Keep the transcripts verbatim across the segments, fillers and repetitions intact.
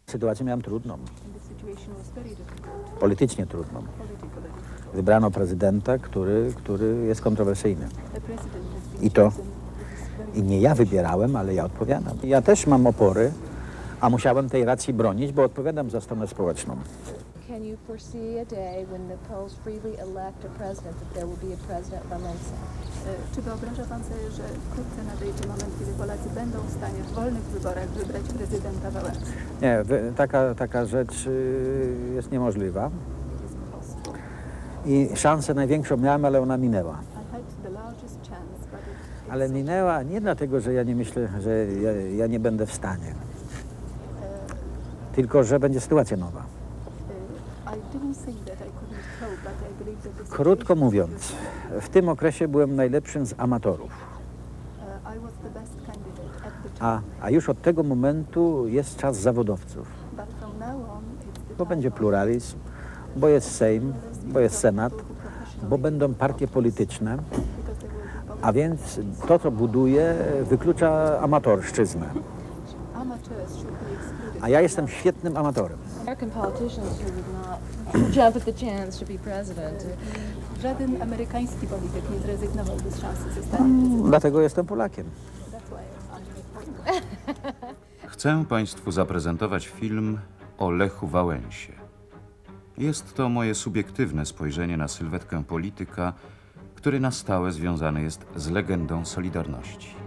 Sytuację miałem trudną. Politycznie trudną. Wybrano prezydenta, który, który jest kontrowersyjny. I to i nie ja wybierałem, ale ja odpowiadam. Ja też mam opory, a musiałem tej racji bronić, bo odpowiadam za stronę społeczną. Can you foresee a day when the polls freely elect a president, that there will be a president Wałęsa? Czy wyobraża pan sobie, że wkrótce nadejdzie moment, kiedy Polacy będą w stanie w wolnych wyborach wybrać prezydenta Wałęsy? Nie, taka, taka rzecz jest niemożliwa. I szansę największą miałem, ale ona minęła. Ale minęła nie dlatego, że ja nie myślę, że ja, ja nie będę w stanie. Tylko, że będzie sytuacja nowa. Krótko mówiąc, w tym okresie byłem najlepszym z amatorów. A, a już od tego momentu jest czas zawodowców. Bo będzie pluralizm, bo jest Sejm, bo jest Senat, bo będą partie polityczne. A więc to, co buduje, wyklucza amatorszczyznę. A ja jestem świetnym amatorem. Żaden amerykański polityk nie zrezygnowałby z szansy zostania prezydentem. Dlatego jestem Polakiem. Chcę Państwu zaprezentować film o Lechu Wałęsie. Jest to moje subiektywne spojrzenie na sylwetkę polityka, który na stałe związany jest z legendą Solidarności.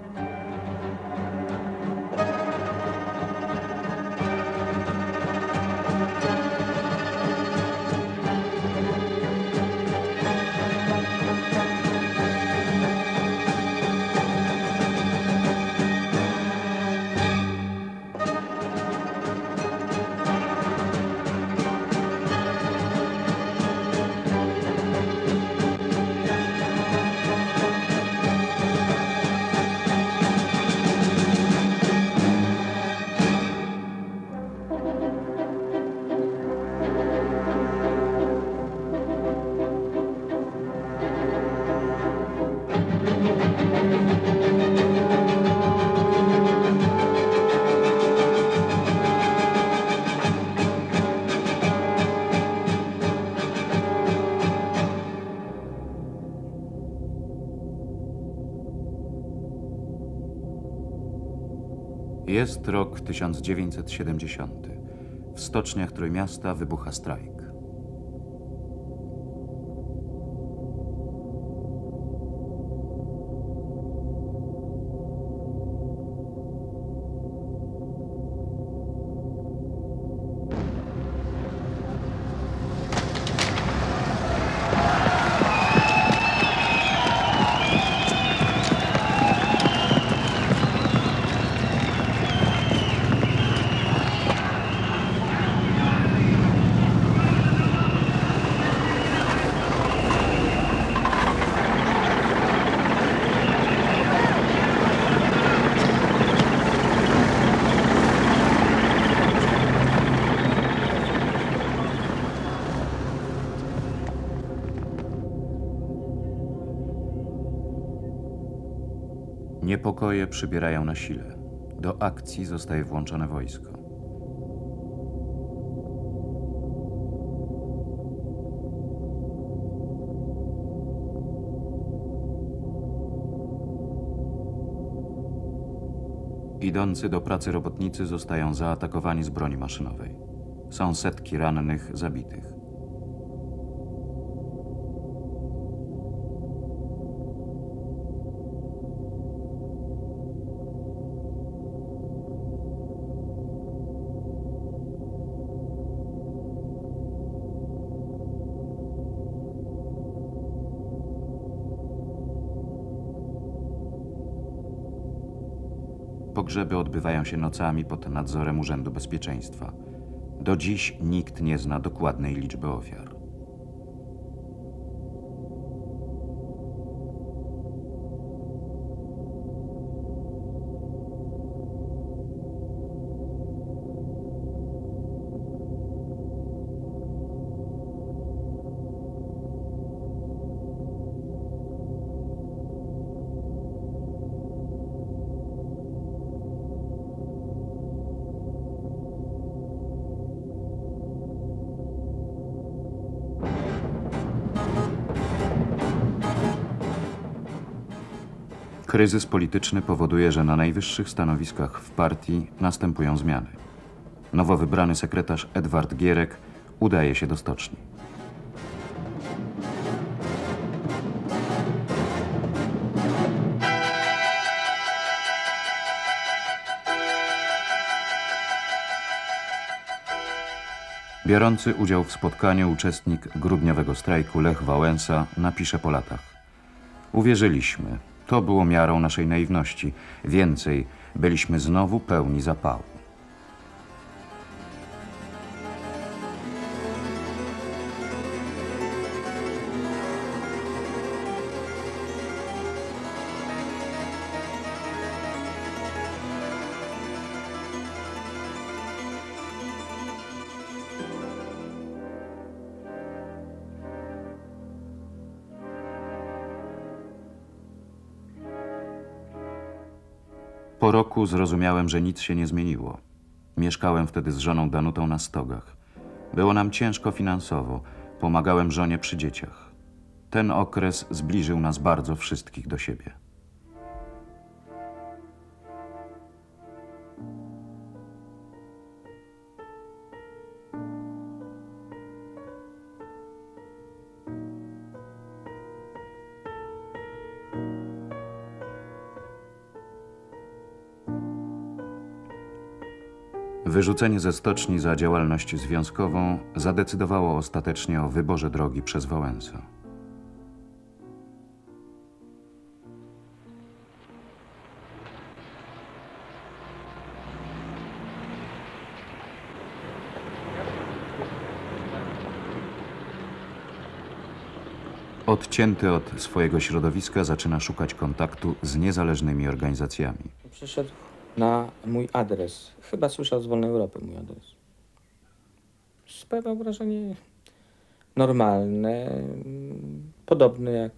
Jest rok tysiąc dziewięćset siedemdziesiąty. W stoczniach Trójmiasta wybucha strajk. Niepokoje przybierają na sile. Do akcji zostaje włączone wojsko. Idący do pracy robotnicy zostają zaatakowani z broni maszynowej. Są setki rannych, zabitych. Pogrzeby odbywają się nocami pod nadzorem Urzędu Bezpieczeństwa. Do dziś nikt nie zna dokładnej liczby ofiar. Kryzys polityczny powoduje, że na najwyższych stanowiskach w partii następują zmiany. Nowo wybrany sekretarz Edward Gierek udaje się do stoczni. Biorący udział w spotkaniu uczestnik grudniowego strajku Lech Wałęsa napisze po latach: uwierzyliśmy, to było miarą naszej naiwności. Więcej, byliśmy znowu pełni zapału. Po roku zrozumiałem, że nic się nie zmieniło. Mieszkałem wtedy z żoną Danutą na Stogach. Było nam ciężko finansowo. Pomagałem żonie przy dzieciach. Ten okres zbliżył nas bardzo wszystkich do siebie. Wyrzucenie ze stoczni za działalność związkową zadecydowało ostatecznie o wyborze drogi przez Wałęsę. Odcięty od swojego środowiska zaczyna szukać kontaktu z niezależnymi organizacjami. Przyszedł na mój adres. Chyba słyszał z Wolnej Europy mój adres. Sprawiał wrażenie normalne, podobne jak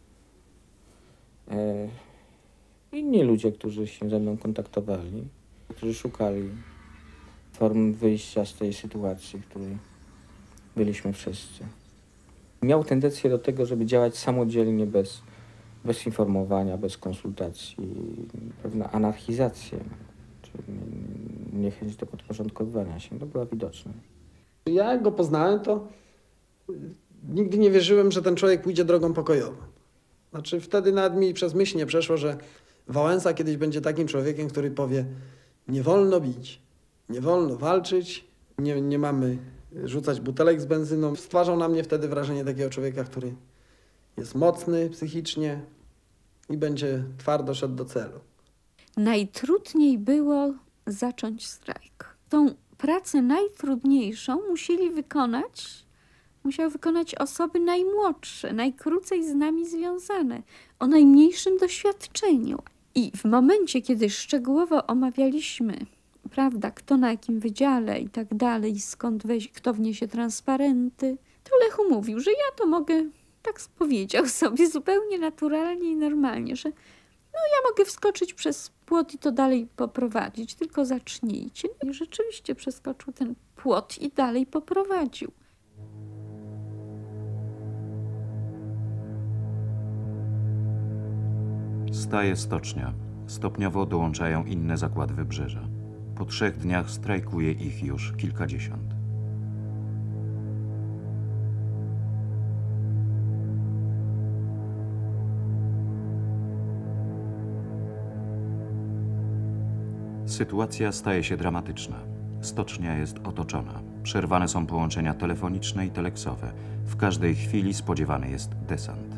e, inni ludzie, którzy się ze mną kontaktowali, którzy szukali form wyjścia z tej sytuacji, w której byliśmy wszyscy. Miał tendencję do tego, żeby działać samodzielnie, bez, bez informowania, bez konsultacji, pewna anarchizacja, czyli niechęć do podporządkowywania się, to była widoczna. Ja go poznałem, to nigdy nie wierzyłem, że ten człowiek pójdzie drogą pokojową. Znaczy wtedy nawet mi przez myśl nie przeszło, że Wałęsa kiedyś będzie takim człowiekiem, który powie: nie wolno bić, nie wolno walczyć, nie, nie mamy rzucać butelek z benzyną. Stwarzał na mnie wtedy wrażenie takiego człowieka, który jest mocny psychicznie i będzie twardo szedł do celu. Najtrudniej było zacząć strajk. Tą pracę najtrudniejszą musieli wykonać, musiały wykonać osoby najmłodsze, najkrócej z nami związane, o najmniejszym doświadczeniu. I w momencie, kiedy szczegółowo omawialiśmy, prawda, kto na jakim wydziale i tak dalej, skąd weź, kto wniesie transparenty, to Lechu mówił, że ja to mogę, tak powiedział sobie zupełnie naturalnie i normalnie, że no ja mogę wskoczyć przez płot i to dalej poprowadzić, tylko zacznijcie. I rzeczywiście przeskoczył ten płot i dalej poprowadził. Staje stocznia. Stopniowo dołączają inne zakłady Wybrzeża. Po trzech dniach strajkuje ich już kilkadziesiąt. Sytuacja staje się dramatyczna. Stocznia jest otoczona. Przerwane są połączenia telefoniczne i teleksowe. W każdej chwili spodziewany jest desant.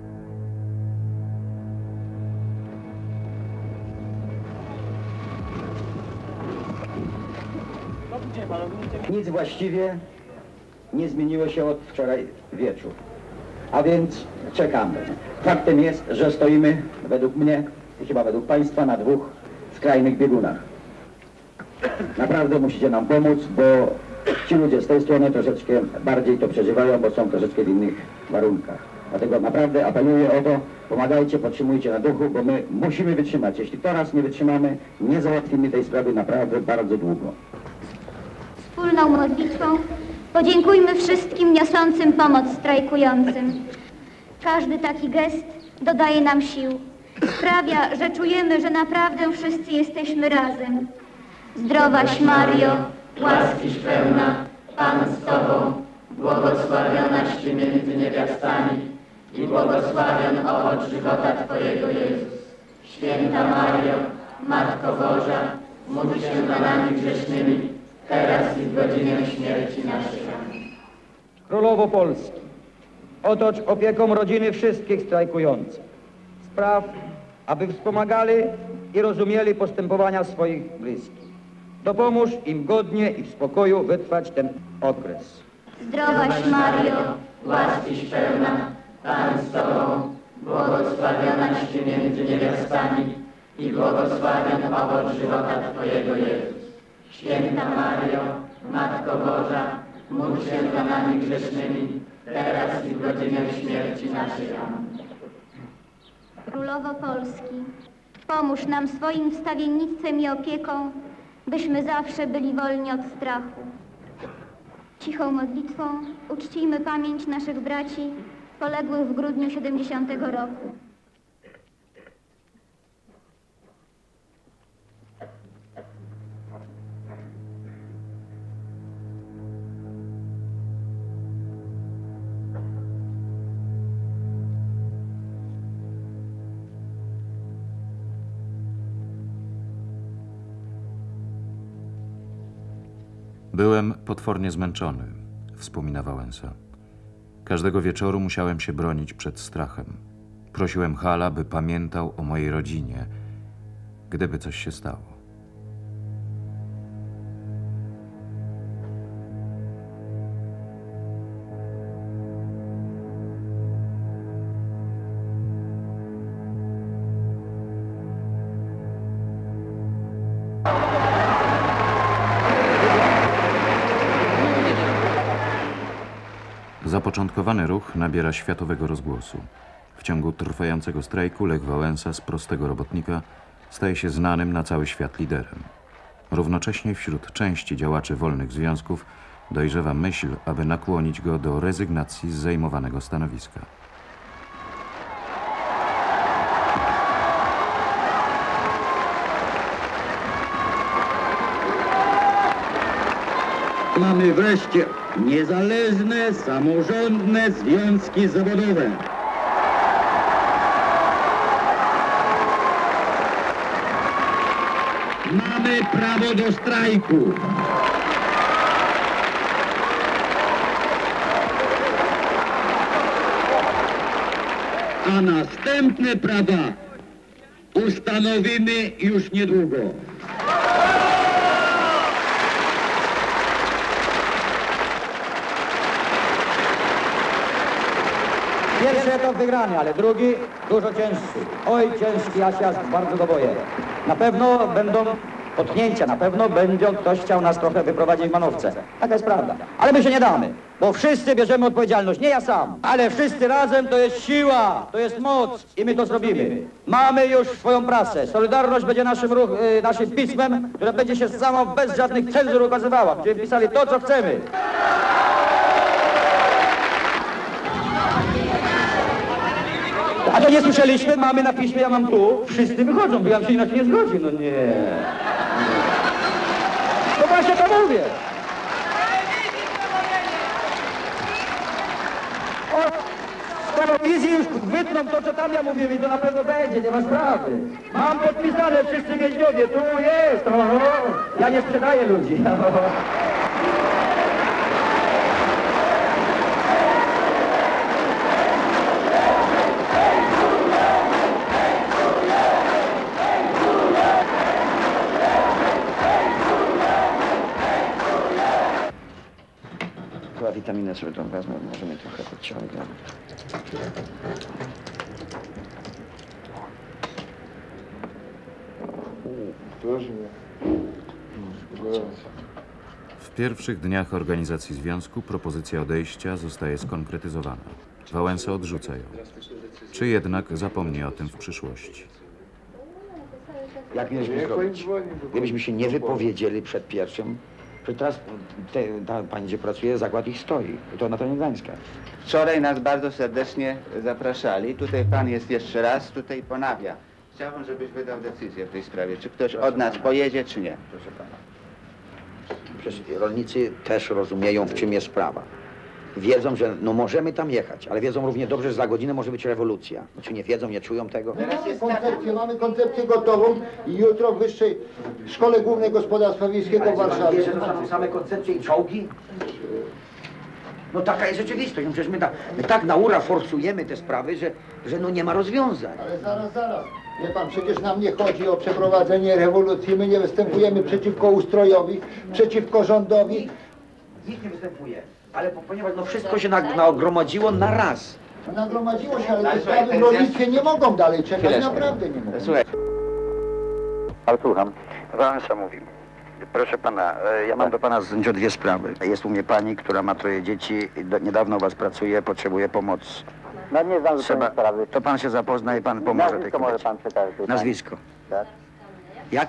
Nic właściwie nie zmieniło się od wczoraj wieczór. A więc czekamy. Faktem jest, że stoimy według mnie i chyba według Państwa na dwóch skrajnych biegunach. Naprawdę musicie nam pomóc, bo ci ludzie z tej strony troszeczkę bardziej to przeżywają, bo są troszeczkę w innych warunkach. Dlatego naprawdę apeluję o to, pomagajcie, podtrzymujcie na duchu, bo my musimy wytrzymać. Jeśli teraz nie wytrzymamy, nie załatwimy tej sprawy naprawdę bardzo długo. Wspólną modlitwą podziękujmy wszystkim niosącym pomoc strajkującym. Każdy taki gest dodaje nam sił sprawia, że czujemy, że naprawdę wszyscy jesteśmy razem. Zdrowaś Mario, łaskiś pełna, Pan z Tobą, błogosławionaś Ty między niewiastami i błogosławion owoc żywota Twojego Jezus. Święta Mario, Matko Boża, módl się za nami grzesznymi, teraz i w godzinę śmierci naszej. Amen. Królowo Polski, otocz opieką rodziny wszystkich strajkujących. Spraw, aby wspomagali i rozumieli postępowania swoich bliskich. Dopomóż im godnie i w spokoju wytrwać ten okres. Zdrowaś Mario, łaskiś pełna, Pan z Tobą, błogosławionaś Ty między niewiastami i błogosławion owoc żywota Twojego Jezus. Święta Mario, Matko Boża, módl się za nami grzesznymi, teraz i w godzinę śmierci naszej. Amen. Królowo Polski, pomóż nam swoim wstawiennictwem i opieką, byśmy zawsze byli wolni od strachu. Cichą modlitwą uczcijmy pamięć naszych braci poległych w grudniu siedemdziesiątego roku. Byłem potwornie zmęczony, wspomina Wałęsa. Każdego wieczoru musiałem się bronić przed strachem. Prosiłem Hala, by pamiętał o mojej rodzinie, gdyby coś się stało. Zapoczątkowany ruch nabiera światowego rozgłosu. W ciągu trwającego strajku Lech Wałęsa z prostego robotnika staje się znanym na cały świat liderem. Równocześnie wśród części działaczy wolnych związków dojrzewa myśl, aby nakłonić go do rezygnacji z zajmowanego stanowiska. Mamy wreszcie niezależne, samorządne związki zawodowe. Mamy prawo do strajku. A następne prawa ustanowimy już niedługo. Pierwszy etap wygrany, ale drugi dużo cięższy. Oj, ciężki, ja się aż bardzo go boję. Na pewno będą potknięcia, na pewno będzie ktoś chciał nas trochę wyprowadzić w manowce. Taka jest prawda. Ale my się nie damy, bo wszyscy bierzemy odpowiedzialność. Nie ja sam, ale wszyscy razem to jest siła, to jest moc i my to zrobimy. Mamy już swoją prasę. Solidarność będzie naszym, ruch, y, naszym pismem, które będzie się samo bez żadnych cenzur ukazywała. Będziemy pisali to, co chcemy. A to nie słyszeliśmy? Mamy na piśmie, ja mam tu. Wszyscy wychodzą, bo ja się inaczej nie zgodzi. No nie. To właśnie to mówię. O, z telewizji już wytną to, co tam ja mówię i to na pewno będzie, nie ma sprawy. Mam podpisane wszyscy więźniowie, tu jest. O, o. Ja nie sprzedaję ludzi. Witaminę sobie tam wezmę, może mnie trochę podciągnie. W pierwszych dniach organizacji związku propozycja odejścia zostaje skonkretyzowana. Wałęsa odrzuca ją. Czy jednak zapomni o tym w przyszłości? Jak mieliśmy zrobić? Gdybyśmy się nie wypowiedzieli przed pierwszym, Przecież teraz te, ta pani, gdzie pracuje, zakład ich stoi. To na terenie Gdańska. Wczoraj nas bardzo serdecznie zapraszali. Tutaj pan jest jeszcze raz, tutaj ponawia. Chciałbym, żebyś wydał decyzję w tej sprawie, czy ktoś Proszę od nas pana. pojedzie, czy nie. Proszę pana. Przecież rolnicy też rozumieją, w czym jest sprawa. Wiedzą, że no możemy tam jechać, ale wiedzą równie dobrze, że za godzinę może być rewolucja. No, czy nie wiedzą, nie czują tego? Mamy koncepcję, mamy koncepcję gotową i jutro w Wyższej Szkole Głównej Gospodarstwa Wiejskiego w Warszawie. Wiesz, że to są same koncepcje i czołgi? No taka jest rzeczywistość. No przecież my, ta, my tak na ura forsujemy te sprawy, że, że no nie ma rozwiązań. Ale zaraz, zaraz. Wie pan, przecież nam nie chodzi o przeprowadzenie rewolucji. My nie występujemy przeciwko ustrojowi, przeciwko rządowi. Nikt nie występuje, ale po- ponieważ no wszystko się na- nagromadziło na raz. No nagromadziło się, ale Ale te słuchaj, sprawy w ten rolnictwie nie mogą dalej czekać, Chwileczkę. naprawdę nie mogą. Słuchaj. Ale słucham. Wałęsa mówił. Proszę pana, e, ja mam do pana z dwie sprawy. Jest u mnie pani, która ma troje dzieci, do, niedawno u was pracuje, potrzebuje pomocy. No nie znam Trzeba, sprawy. to pan się zapozna i pan pomoże tej Nazwisko może kobiecie. pan przekaże tej pani. Nazwisko. Tak. Jak?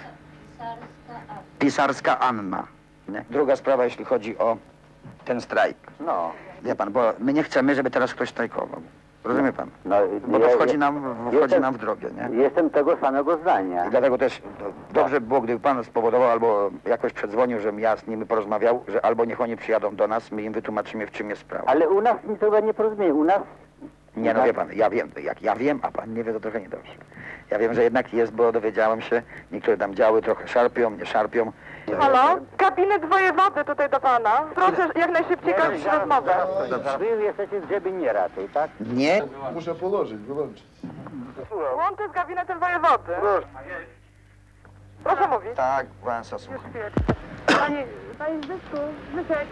Pisarska Anna. Nie? Druga sprawa, jeśli chodzi o ten strajk. No. Wie pan, bo my nie chcemy, żeby teraz ktoś strajkował. Rozumie pan? No, Bo to ja- wchodzi ja- nam, wchodzi jestem- nam w drogę, nie? Jestem tego samego zdania. I dlatego też to dobrze by było, gdyby pan spowodował albo jakoś przedzwonił, żebym ja z nimi porozmawiał, że albo niech oni przyjadą do nas, my im wytłumaczymy, w czym jest sprawa. Ale u nas nic chyba nie porozumienie. U nas... Nie, no wie pan, ja wiem, jak ja wiem, a pan nie wie, to trochę niedobrze. Ja wiem, że jednak jest, bo dowiedziałem się, niektóre tam działy trochę szarpią, nie szarpią. Halo? Gabinet wojewody tutaj do pana. Proszę jak najszybciej kończyć rozmowę. Wy jesteście z Grzebinie raczej, tak? Nie? Muszę położyć, wyłączyć. Łączę z gabinetem wojewody. Proszę mówić. Tak, Wałęsa, słucham. Pani, panie Zbyszku, Zbyszek.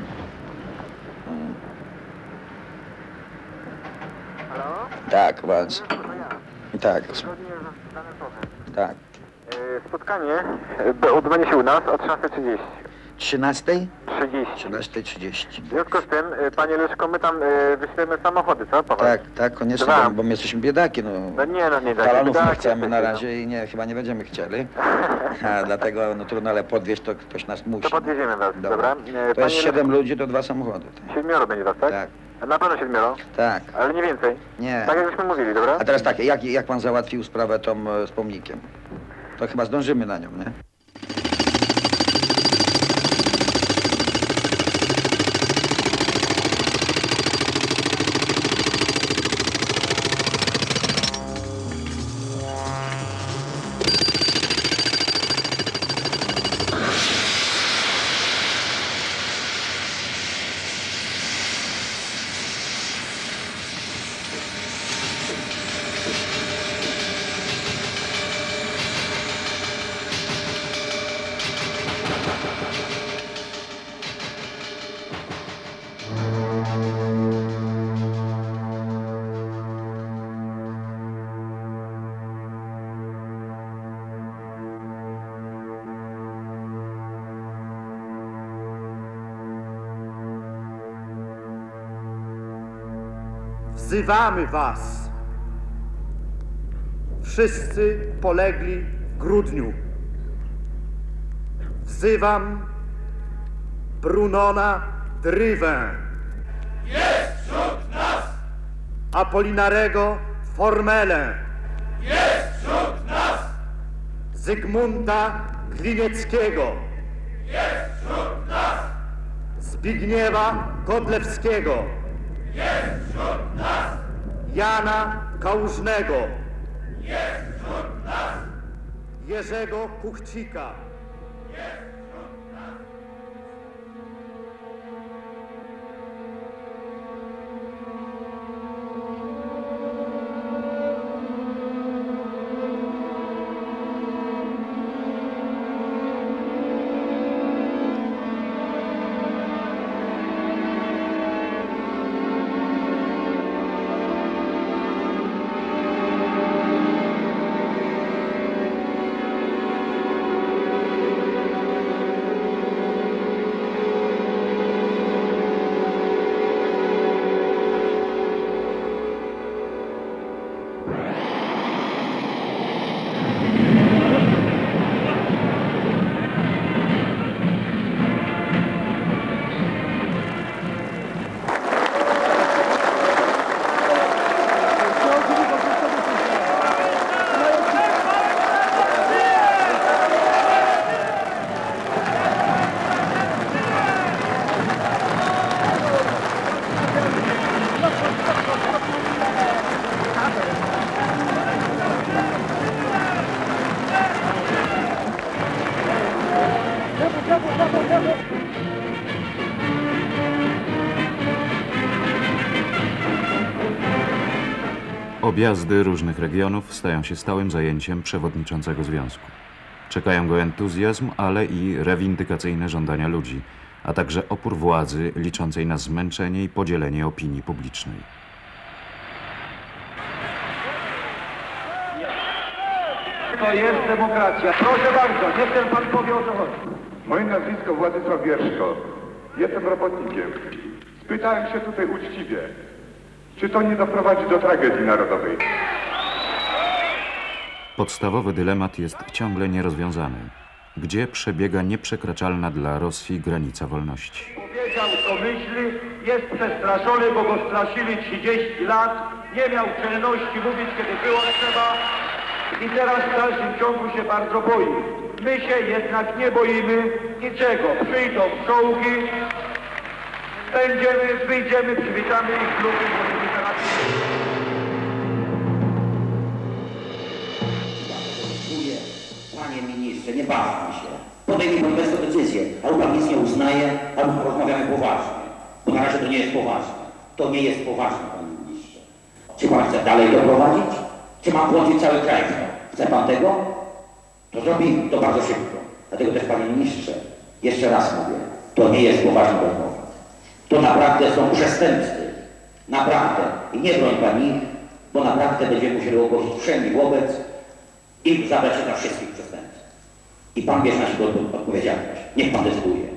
Halo? Tak, Wałęsa. Tak, tak. Spotkanie odbędzie się u nas o trzynastej trzydzieści. Trzynastej? trzydzieści. Trzynastej trzydzieści. W związku z tym, y, panie Leszko, my tam y, wyślemy samochody, co? Po was? Tak, tak, koniecznie, Dwa. bo, bo my jesteśmy biedaki, no. No nie, no nie, tak. Talonów nie tak, chcemy na tak, razie i nie, chyba nie będziemy chcieli. A, dlatego, no trudno, ale podwieźć to ktoś nas musi. To podwieziemy was, dobra? Dobra. E, To jest panie siedem ludzi, to dwa samochody. Leszko, Siedmioro będzie was, tak? Tak, A na pewno siedmioro? tak. Ale nie więcej. Nie. Tak jak żeśmy mówili, dobra? A teraz tak, jak, jak pan załatwił sprawę tą e, z pomnikiem? To chyba zdążymy na nią, nie? Wzywamy was, wszyscy polegli w grudniu. Wzywam Brunona Drywę. Jest wśród nas! Apolinarego Formelę. Jest wśród nas! Zygmunta Glinieckiego. Jest wśród nas! Zbigniewa Godlewskiego. Jest wśród nas! Jana Kałużnego. Jest wśród nas! Jerzego Kuchcika. Jest wśród nas! Objazdy różnych regionów stają się stałym zajęciem przewodniczącego związku. Czekają go entuzjazm, ale i rewindykacyjne żądania ludzi, a także opór władzy liczącej na zmęczenie i podzielenie opinii publicznej. To jest demokracja. Proszę bardzo, niech ten pan powie, o co chodzi. Moje nazwisko Władysław Wierzko. Jestem robotnikiem. Spytałem się tutaj uczciwie, czy to nie doprowadzi do tragedii narodowej. Podstawowy dylemat jest ciągle nierozwiązany. Gdzie przebiega nieprzekraczalna dla Rosji granica wolności? Powiedział, co myśli, jest przestraszony, bo go straszyli trzydzieści lat, nie miał czelności mówić, kiedy było trzeba i teraz w dalszym ciągu się bardzo boi. My się jednak nie boimy niczego. Przyjdą czołgi, będziemy, wyjdziemy, przywitamy ich w luty, możemy teraz... Panie ministrze, nie bawmy się. Podejmij pan bez decyzję. Albo pan nic nie uznaje, albo porozmawiamy poważnie. Bo na razie to nie jest poważne. To nie jest poważne, panie ministrze. Czy pan chce dalej doprowadzić? Czy mam włączyć cały kraj w to? Chce pan tego? To zrobimy to bardzo szybko. Dlatego też, panie ministrze, jeszcze raz mówię, to nie jest poważna rozmowa. To naprawdę są przestępcy. Naprawdę. I nie broń pani ich, bo naprawdę będziemy musieli ogłosić wszędzie wobec i zabrać się na wszystkich przestępców. I pan bierze na siebie odpowiedzialność. Niech pan decyduje.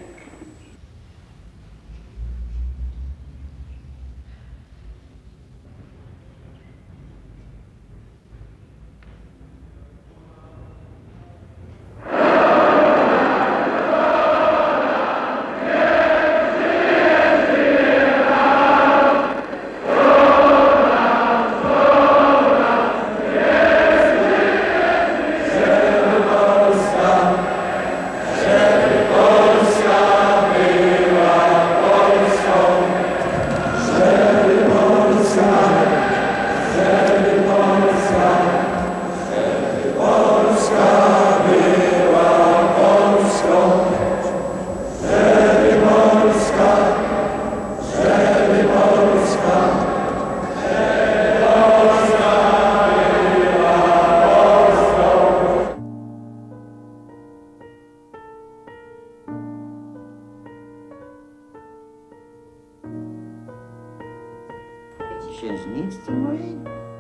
Księżniczce mojej?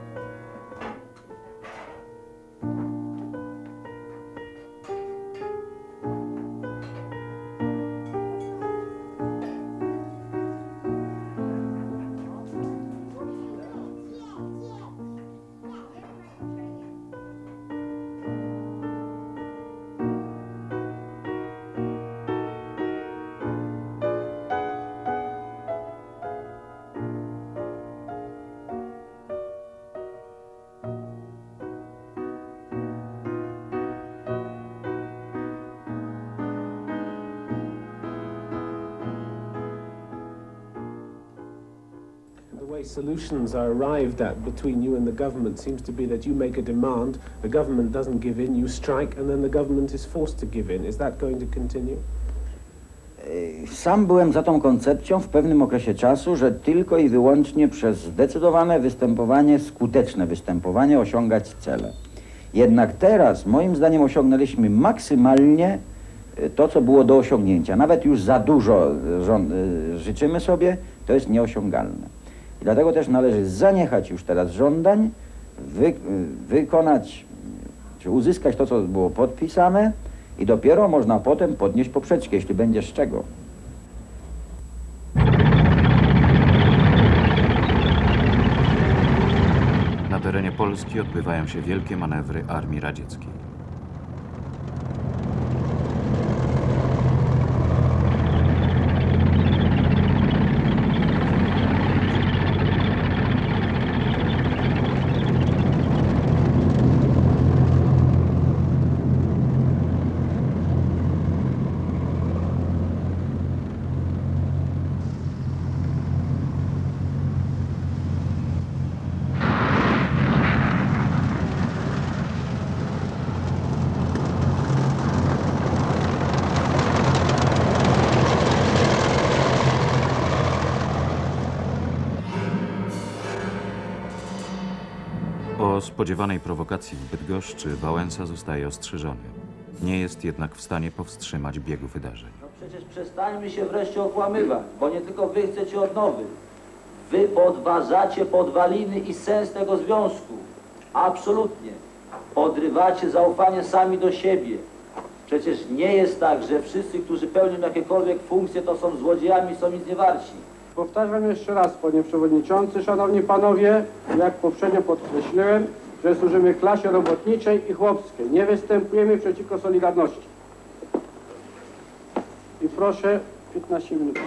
Solutions are arrived at between you and the government seems to be that you make a demand, the government doesn't give in, you strike, and then the government is forced to give in. Is that going to continue? Sam byłem za tą koncepcją w pewnym okresie czasu, że tylko i wyłącznie przez zdecydowane występowanie, skuteczne występowanie osiągać cele. Jednak teraz, moim zdaniem, osiągnęliśmy maksymalnie to, co było do osiągnięcia. Nawet już za dużo życzymy sobie, to jest nieosiągalne. I dlatego też należy zaniechać już teraz żądań, wy, wykonać, czy uzyskać to, co było podpisane i dopiero można potem podnieść poprzeczkę, jeśli będzie z czego. Na terenie Polski odbywają się wielkie manewry Armii Radzieckiej. O spodziewanej prowokacji w Bydgoszczy Wałęsa zostaje ostrzeżony. Nie jest jednak w stanie powstrzymać biegu wydarzeń. No przecież przestańmy się wreszcie okłamywać, bo nie tylko wy chcecie odnowy. Wy podważacie podwaliny i sens tego związku. Absolutnie. Podrywacie zaufanie sami do siebie. Przecież nie jest tak, że wszyscy, którzy pełnią jakiekolwiek funkcje, to są złodziejami, są nic nie warci. Powtarzam jeszcze raz, panie przewodniczący, szanowni panowie, jak poprzednio podkreśliłem, że służymy klasie robotniczej i chłopskiej. Nie występujemy przeciwko Solidarności. I proszę piętnaście minut.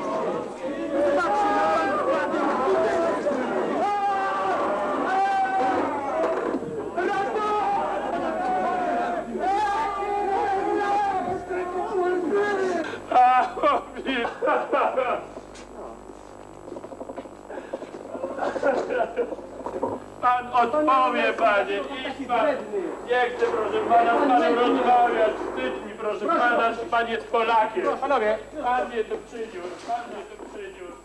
Pan odpowie, panie, idź pan. Nie chcę, proszę pana, z panem rozmawiać. Wstyd mi, proszę pana, że pan jest Polakiem. Panowie, pan mnie tu przyniósł, pan mnie tu przyniósł.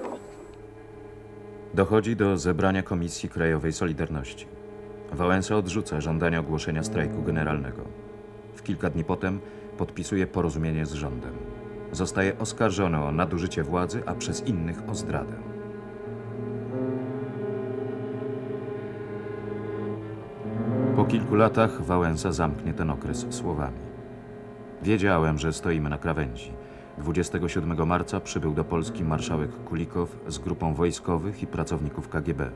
Dochodzi do zebrania Komisji Krajowej Solidarności. Wałęsa odrzuca żądanie ogłoszenia strajku generalnego. W kilka dni potem podpisuje porozumienie z rządem. Zostaje oskarżony o nadużycie władzy, a przez innych o zdradę. Po kilku latach Wałęsa zamknie ten okres słowami. Wiedziałem, że stoimy na krawędzi. dwudziestego siódmego marca przybył do Polski marszałek Kulikow z grupą wojskowych i pracowników K G B.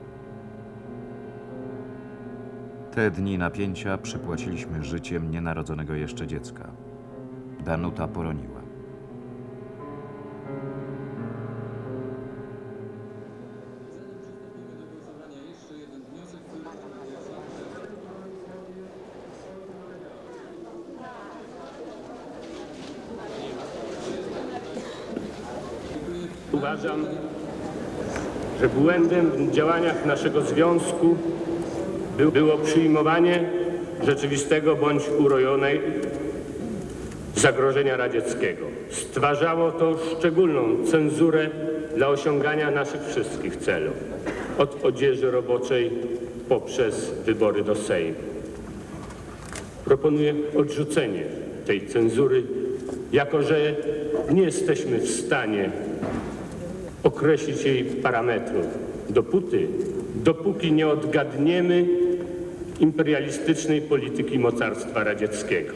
Te dni napięcia przypłaciliśmy życiem nienarodzonego jeszcze dziecka. Danuta poroniła. Uważam, że błędem w działaniach naszego związku było przyjmowanie rzeczywistego bądź urojonej zagrożenia radzieckiego. Stwarzało to szczególną cenzurę dla osiągania naszych wszystkich celów, od odzieży roboczej poprzez wybory do Sejmu. Proponuję odrzucenie tej cenzury, jako że nie jesteśmy w stanie określić jej parametrów, dopóty, dopóki nie odgadniemy imperialistycznej polityki mocarstwa radzieckiego.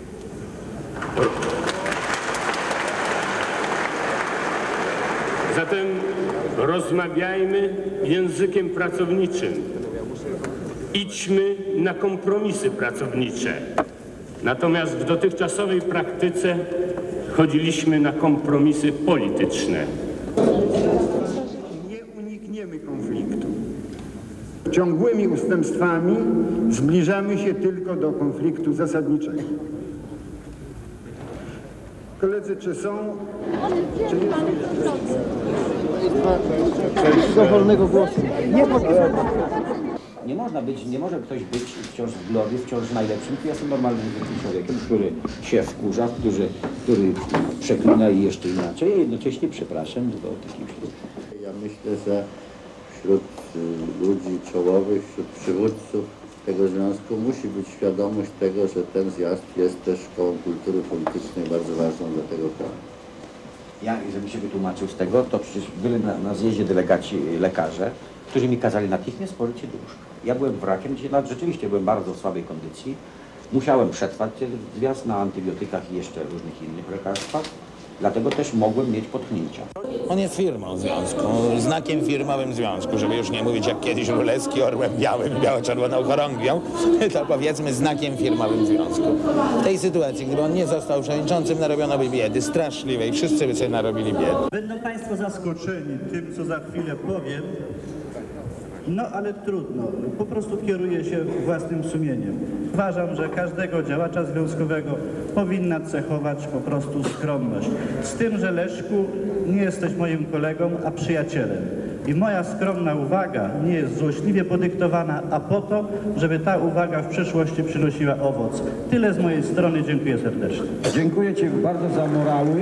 Zatem rozmawiajmy językiem pracowniczym. Idźmy na kompromisy pracownicze. Natomiast w dotychczasowej praktyce chodziliśmy na kompromisy polityczne. Nie unikniemy konfliktu. Ciągłymi ustępstwami zbliżamy się tylko do konfliktu zasadniczego. Koledzy, czy są... Czy jest... Do wolnego głosu. Nie, nie można być, nie może ktoś być wciąż w głowie, wciąż najlepszym. Ja jestem normalnym człowiekiem, który się wkurza, który, który przeklina i jeszcze inaczej. Ja jednocześnie przepraszam do takim człowiekiem. Ja myślę, że wśród ludzi czołowych, wśród przywódców tego związku musi być świadomość tego, że ten zjazd jest też szkołą kultury politycznej bardzo ważną dla tego kraju. Ja, żebym się wytłumaczył z tego, to przecież byli na, na zjeździe delegaci lekarze, którzy mi kazali natychmiast położyć się do łóżka. Ja byłem wrakiem, gdzie nawet rzeczywiście byłem bardzo w słabej kondycji. Musiałem przetrwać ten zjazd na antybiotykach i jeszcze różnych innych lekarstwach. Dlatego też mogłem mieć potknięcia. On jest firmą związku, znakiem firmowym związku, żeby już nie mówić jak kiedyś Rulecki orłem białym, biało-czerwoną chorągwią, to powiedzmy znakiem firmowym związku. W tej sytuacji, gdyby on nie został przewodniczącym, narobiono by biedy straszliwej, wszyscy by sobie narobili biedy. Będą Państwo zaskoczeni tym, co za chwilę powiem, no ale trudno, po prostu kieruję się własnym sumieniem. Uważam, że każdego działacza związkowego powinna cechować po prostu skromność. Z tym, że Leszku, nie jesteś moim kolegą, a przyjacielem. I moja skromna uwaga nie jest złośliwie podyktowana, a po to, żeby ta uwaga w przyszłości przynosiła owoc. Tyle z mojej strony, dziękuję serdecznie. Dziękuję Ci bardzo za morały.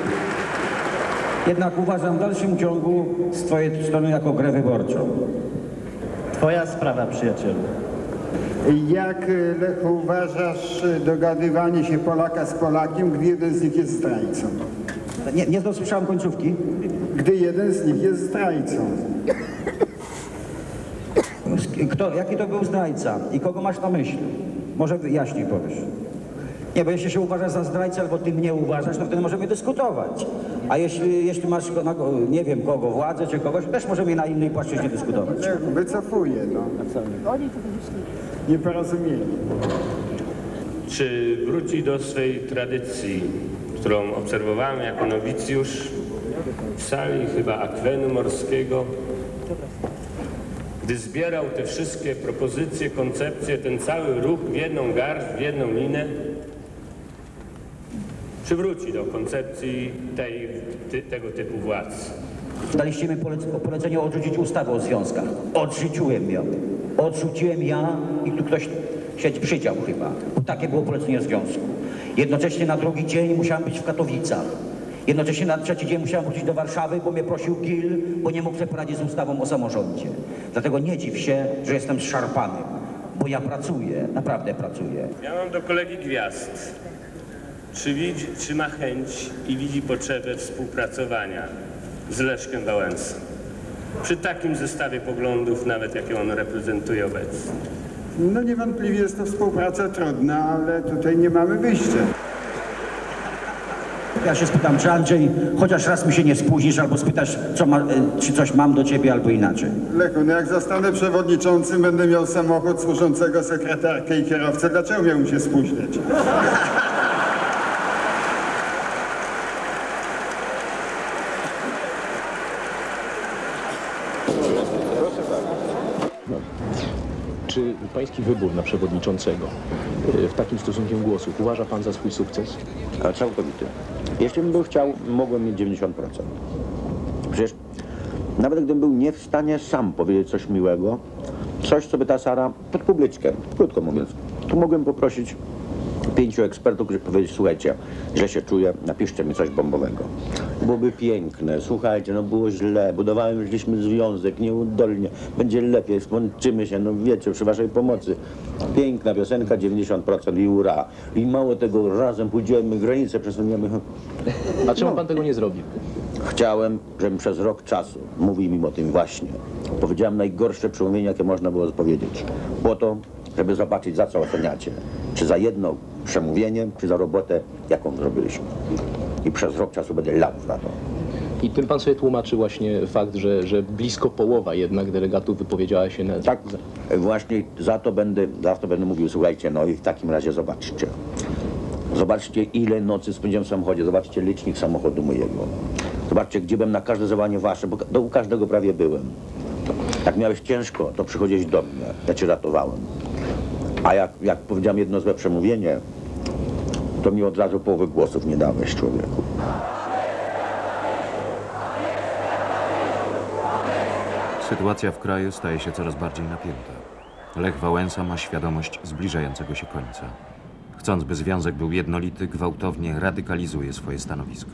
Jednak uważam w dalszym ciągu z Twojej strony jako grę wyborczą. Twoja sprawa, przyjacielu. Jak, Lechu, uważasz dogadywanie się Polaka z Polakiem, gdy jeden z nich jest zdrajcą? Nie, nie dosłyszałem końcówki. Gdy jeden z nich jest zdrajcą. Kto, jaki to był zdrajca i kogo masz na myśli? Może jaśniej powiesz. Nie, bo jeśli się uważasz za zdrajcę albo ty mnie uważasz, no wtedy możemy dyskutować. A jeśli, jeśli masz, no, nie wiem kogo, władzę czy kogoś, też możemy na innej płaszczyźnie dyskutować. Wycofuję, no. Nieporozumienie. Czy wróci do swej tradycji, którą obserwowałem jako nowicjusz w sali chyba akwenu morskiego, gdy zbierał te wszystkie propozycje, koncepcje, ten cały ruch w jedną garść, w jedną linę, przywróci do koncepcji tej, ty, tego typu władz. Daliście mi polec polecenie odrzucić ustawę o związkach. Odrzuciłem ją. Odrzuciłem ja i tu ktoś się przydział chyba. Bo takie było polecenie związku. Jednocześnie na drugi dzień musiałem być w Katowicach. Jednocześnie na trzeci dzień musiałem wrócić do Warszawy, bo mnie prosił Gil, bo nie mógł sobie poradzić z ustawą o samorządzie. Dlatego nie dziw się, że jestem zszarpany, bo ja pracuję, naprawdę pracuję. Ja mam do kolegi gwiazd. Czy, widzi, czy ma chęć i widzi potrzebę współpracowania z Leszkiem Wałęsą? Przy takim zestawie poglądów, nawet jakie on reprezentuje obecnie. No niewątpliwie jest to współpraca trudna, ale tutaj nie mamy wyjścia. Ja się spytam, czy Andrzej, chociaż raz mi się nie spóźnisz, albo spytasz, co ma, czy coś mam do ciebie, albo inaczej. Lechu, no jak zostanę przewodniczącym, będę miał samochód służącego sekretarkę i kierowcę. Dlaczego miałbym się spóźniać? Czy pański wybór na przewodniczącego w takim stosunkiem głosów uważa pan za swój sukces? A całkowity. Jeśli bym był chciał, mogłem mieć dziewięćdziesiąt procent. Przecież nawet gdybym był nie w stanie sam powiedzieć coś miłego, coś, co by ta Sara pod publiczkę, krótko mówiąc, tu mogłem poprosić pięciu ekspertów, którzy powiedzieć, słuchajcie, źle się czuję, napiszcie mi coś bombowego. Byłoby piękne, słuchajcie, no było źle, budowałem, żeśmy związek, nieudolnie, będzie lepiej, skończymy się, no wiecie, przy waszej pomocy. Piękna piosenka, dziewięćdziesiąt procent i ura. I mało tego, razem pójdziemy, granicę przesuniemy. A czemu pan tego nie zrobił? Chciałem, żebym przez rok czasu mówił im o tym właśnie. Powiedziałem najgorsze przemówienie, jakie można było powiedzieć. Po to, żeby zobaczyć, za co oceniacie. Czy za jedno przemówienie, czy za robotę, jaką zrobiliśmy. I przez rok czasu będę lał za to. I tym pan sobie tłumaczy właśnie fakt, że, że blisko połowa jednak delegatów wypowiedziała się na... Tak, właśnie za to będę, za to będę mówił, słuchajcie, no i w takim razie zobaczcie. Zobaczcie, ile nocy spędziłem w samochodzie, zobaczcie licznik samochodu mojego. Zobaczcie, gdzie byłem na każde zawołanie wasze, bo do u każdego prawie byłem. Jak miałeś ciężko, to przychodziłeś do mnie, ja cię ratowałem. A jak, jak powiedziałem jedno złe przemówienie, to mi od razu połowy głosów nie dałeś, człowieku. Sytuacja w kraju staje się coraz bardziej napięta. Lech Wałęsa ma świadomość zbliżającego się końca. Chcąc, by związek był jednolity, gwałtownie radykalizuje swoje stanowisko.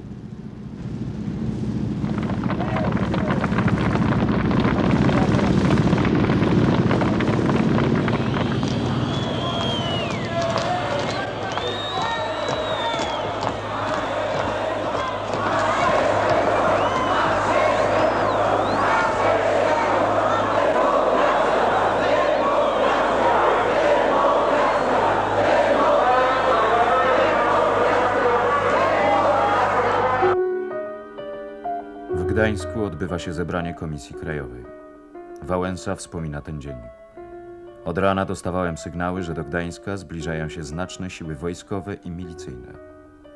W Gdańsku odbywa się zebranie Komisji Krajowej. Wałęsa wspomina ten dzień. Od rana dostawałem sygnały, że do Gdańska zbliżają się znaczne siły wojskowe i milicyjne.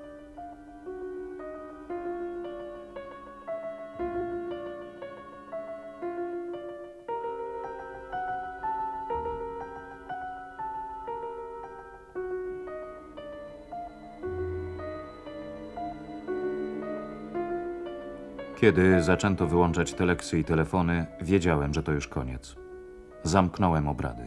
Kiedy zaczęto wyłączać teleksy i telefony, wiedziałem, że to już koniec. Zamknąłem obrady.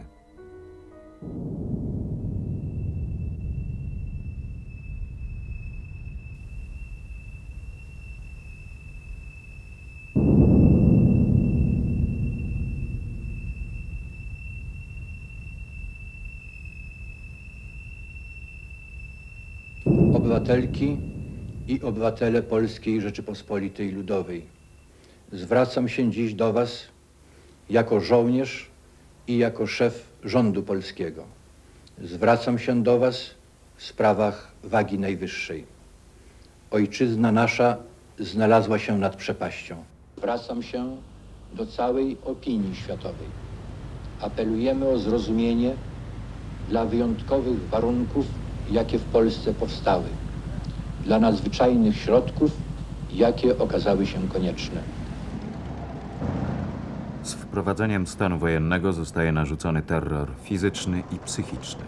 obywatelki i obywatele Polskiej Rzeczypospolitej Ludowej. Zwracam się dziś do Was jako żołnierz i jako szef rządu polskiego. Zwracam się do Was w sprawach wagi najwyższej. Ojczyzna nasza znalazła się nad przepaścią. Zwracam się do całej opinii światowej. Apelujemy o zrozumienie dla wyjątkowych warunków, jakie w Polsce powstały, dla nadzwyczajnych środków, jakie okazały się konieczne. Z wprowadzeniem stanu wojennego zostaje narzucony terror fizyczny i psychiczny.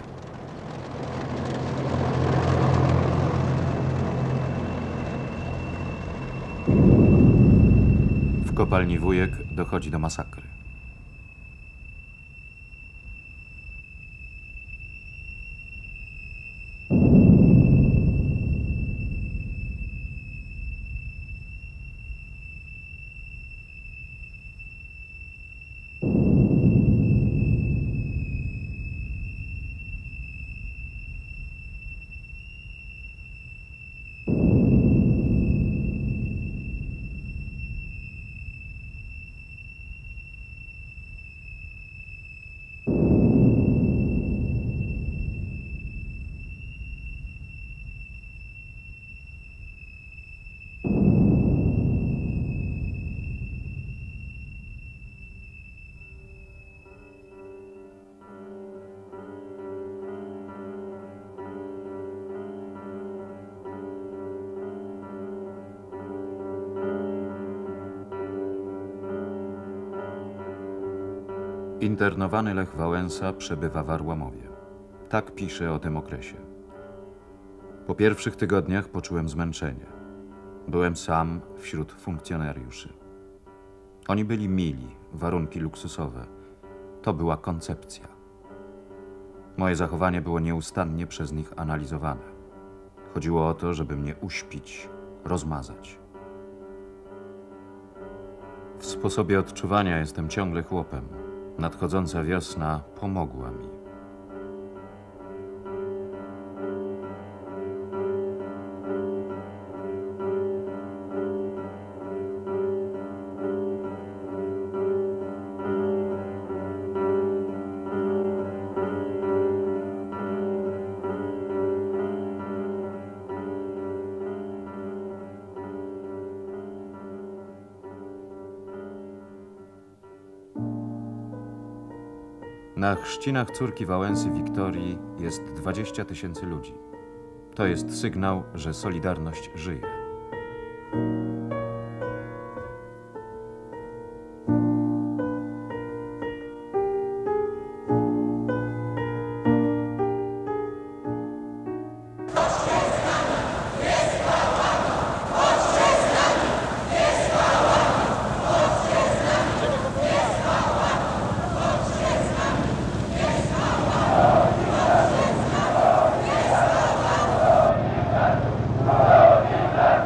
W kopalni Wujek dochodzi do masakry. Internowany Lech Wałęsa przebywa w Arłamowie. Tak pisze o tym okresie. Po pierwszych tygodniach poczułem zmęczenie. Byłem sam wśród funkcjonariuszy. Oni byli mili, warunki luksusowe. To była koncepcja. Moje zachowanie było nieustannie przez nich analizowane. Chodziło o to, żeby mnie uśpić, rozmazać. W sposobie odczuwania jestem ciągle chłopem. Nadchodząca wiosna pomogła mi. Na chrzcinach córki Wałęsy Wiktorii jest dwadzieścia tysięcy ludzi. To jest sygnał, że Solidarność żyje. Solidarność!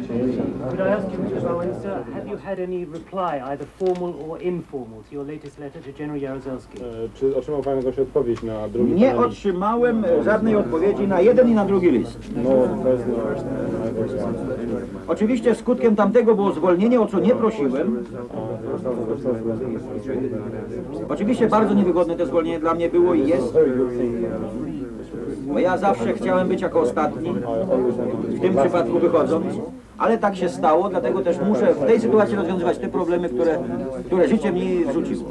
Could I ask you, Mister Wałęsa, have you had any reply, either formal or informal, to your latest letter to General Jaruzelski? Czy otrzymał Pan jakąś odpowiedź na drugi Nie panel? otrzymałem żadnej odpowiedzi na jeden i na drugi list. No, pewno. Oczywiście skutkiem tamtego było zwolnienie, o co nie prosiłem. Oczywiście bardzo niewygodne to zwolnienie dla mnie było i jest. Bo ja zawsze chciałem być jako ostatni, w tym przypadku wychodząc, ale tak się stało, dlatego też muszę w tej sytuacji rozwiązywać te problemy, które, które życie mi wrzuciło.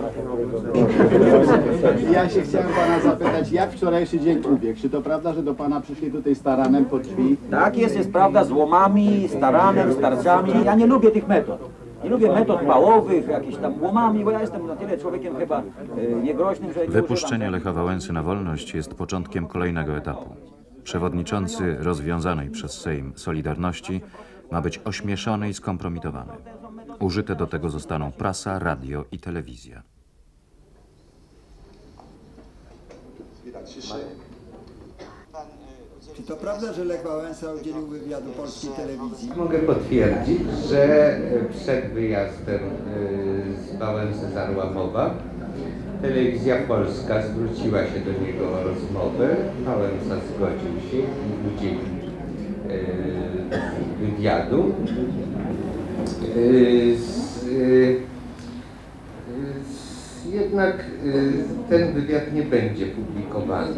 Ja się chciałem Pana zapytać, jak wczorajszy dzień ubiegł? Czy to prawda, że do Pana przyszli tutaj z taranem po drzwi? Tak jest, jest prawda, z łomami, z taranem, z tarczami. Ja nie lubię tych metod. Nie lubię metod pałowych, jakichś tam łomami, bo ja jestem na tyle człowiekiem chyba e, niegroźnym, że... Wypuszczenie Lecha Wałęsy na wolność jest początkiem kolejnego etapu. Przewodniczący rozwiązanej przez Sejm Solidarności ma być ośmieszony i skompromitowany. Użyte do tego zostaną prasa, radio i telewizja. Czy to prawda, że Lech Wałęsa udzielił wywiadu polskiej telewizji? Mogę potwierdzić, że przed wyjazdem z Wałęsy z Arłamowa telewizja polska zwróciła się do niego o rozmowę. Wałęsa zgodził się i udzielił wywiadu. Jednak ten wywiad nie będzie publikowany,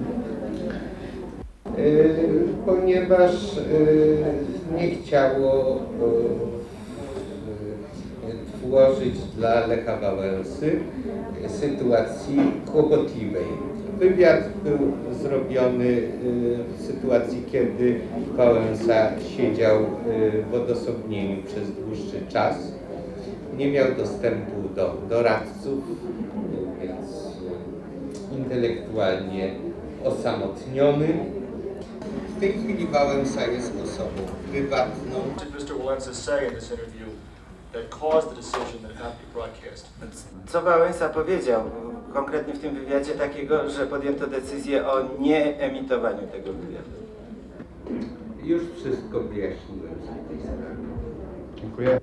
ponieważ nie chciało tworzyć dla Lecha Wałęsy sytuacji kłopotliwej. Wywiad był zrobiony w sytuacji, kiedy Wałęsa siedział w odosobnieniu przez dłuższy czas. Nie miał dostępu do doradców, więc intelektualnie osamotniony. W tej chwili Wałęsa jest osobą prywatną. mister Wałęsa say in this interview that caused the decision that it not be broadcast? Co Wałęsa powiedział konkretnie w tym wywiadzie takiego, że podjęto decyzję o nieemitowaniu tego wywiadu? Już wszystko wyjaśniłem z tej sprawy. Dziękuję.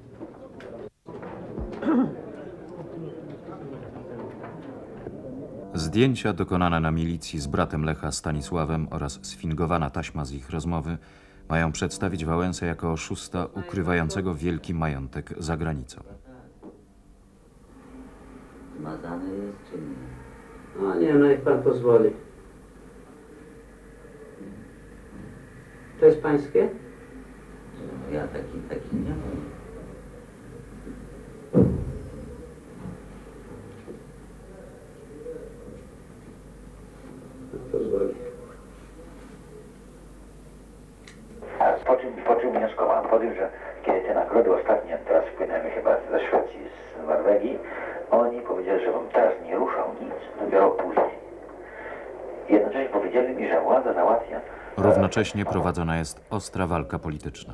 Zdjęcia dokonane na milicji z bratem Lecha Stanisławem oraz sfingowana taśma z ich rozmowy mają przedstawić Wałęsę jako oszusta ukrywającego wielki majątek za granicą. Zmazane jest czy nie? A nie, no niech pan pozwoli. To jest pańskie? Ja taki, taki nie mam. Pozwoli. Po czym, po czym wnioskowałem? Po tym, że kiedy te nagrody ostatnie, teraz wpłynęły chyba ze Szwecji, z Norwegii, oni powiedzieli, że bym teraz nie ruszał nic, dopiero później. Jednocześnie powiedzieli mi, że władza załatwia. Równocześnie prowadzona jest ostra walka polityczna.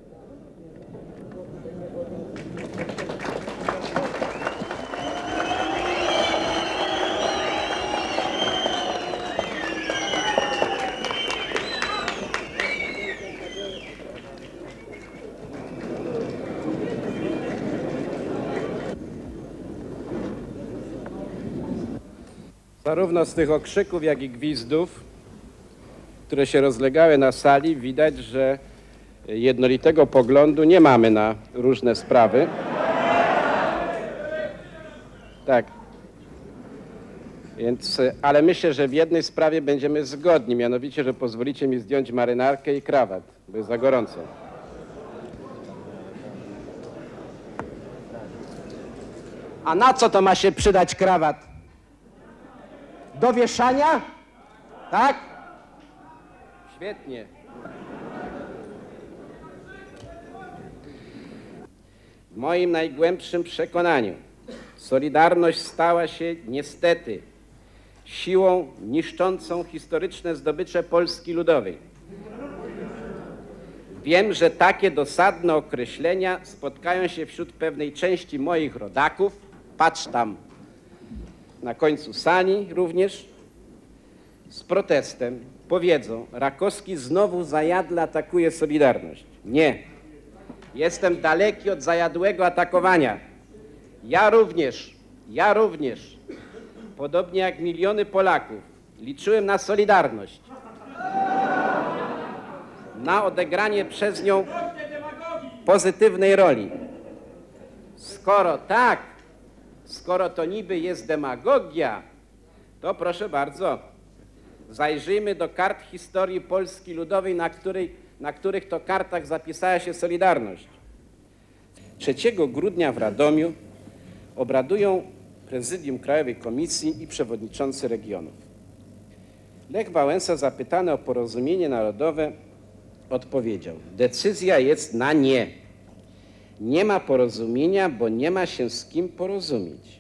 Zarówno z tych okrzyków, jak i gwizdów, które się rozlegały na sali, widać, że jednolitego poglądu nie mamy na różne sprawy. Tak. Więc, ale myślę, że w jednej sprawie będziemy zgodni, mianowicie, że pozwolicie mi zdjąć marynarkę i krawat, bo jest za gorąco. A na co to ma się przydać krawat? Do wieszania? Tak? Świetnie. W moim najgłębszym przekonaniu Solidarność stała się niestety siłą niszczącą historyczne zdobycze Polski Ludowej. Wiem, że takie dosadne określenia spotkają się wśród pewnej części moich rodaków, patrz tam na końcu sali również, z protestem. Powiedzą, Rakowski znowu zajadle atakuje Solidarność. Nie, Jestem daleki od zajadłego atakowania. Ja również, ja również, podobnie jak miliony Polaków, liczyłem na Solidarność, na odegranie przez nią pozytywnej roli. Skoro tak, skoro to niby jest demagogia, to proszę bardzo, zajrzyjmy do kart historii Polski Ludowej, na, której, na których to kartach zapisała się Solidarność. trzeciego grudnia w Radomiu obradują Prezydium Krajowej Komisji i przewodniczący regionów. Lech Wałęsa, zapytany o porozumienie narodowe, odpowiedział: decyzja jest na nie. Nie ma porozumienia, bo nie ma się z kim porozumieć.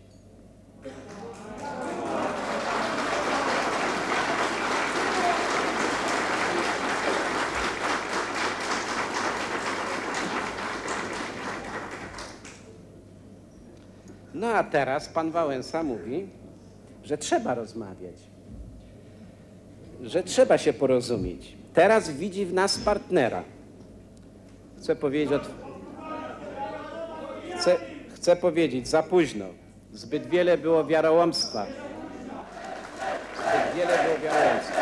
No a teraz pan Wałęsa mówi, że trzeba rozmawiać, że trzeba się porozumieć. Teraz widzi w nas partnera. Chcę powiedzieć, od... chcę, chcę powiedzieć, za późno. Zbyt wiele było wiarołomstwa. Zbyt wiele było wiarołomstwa.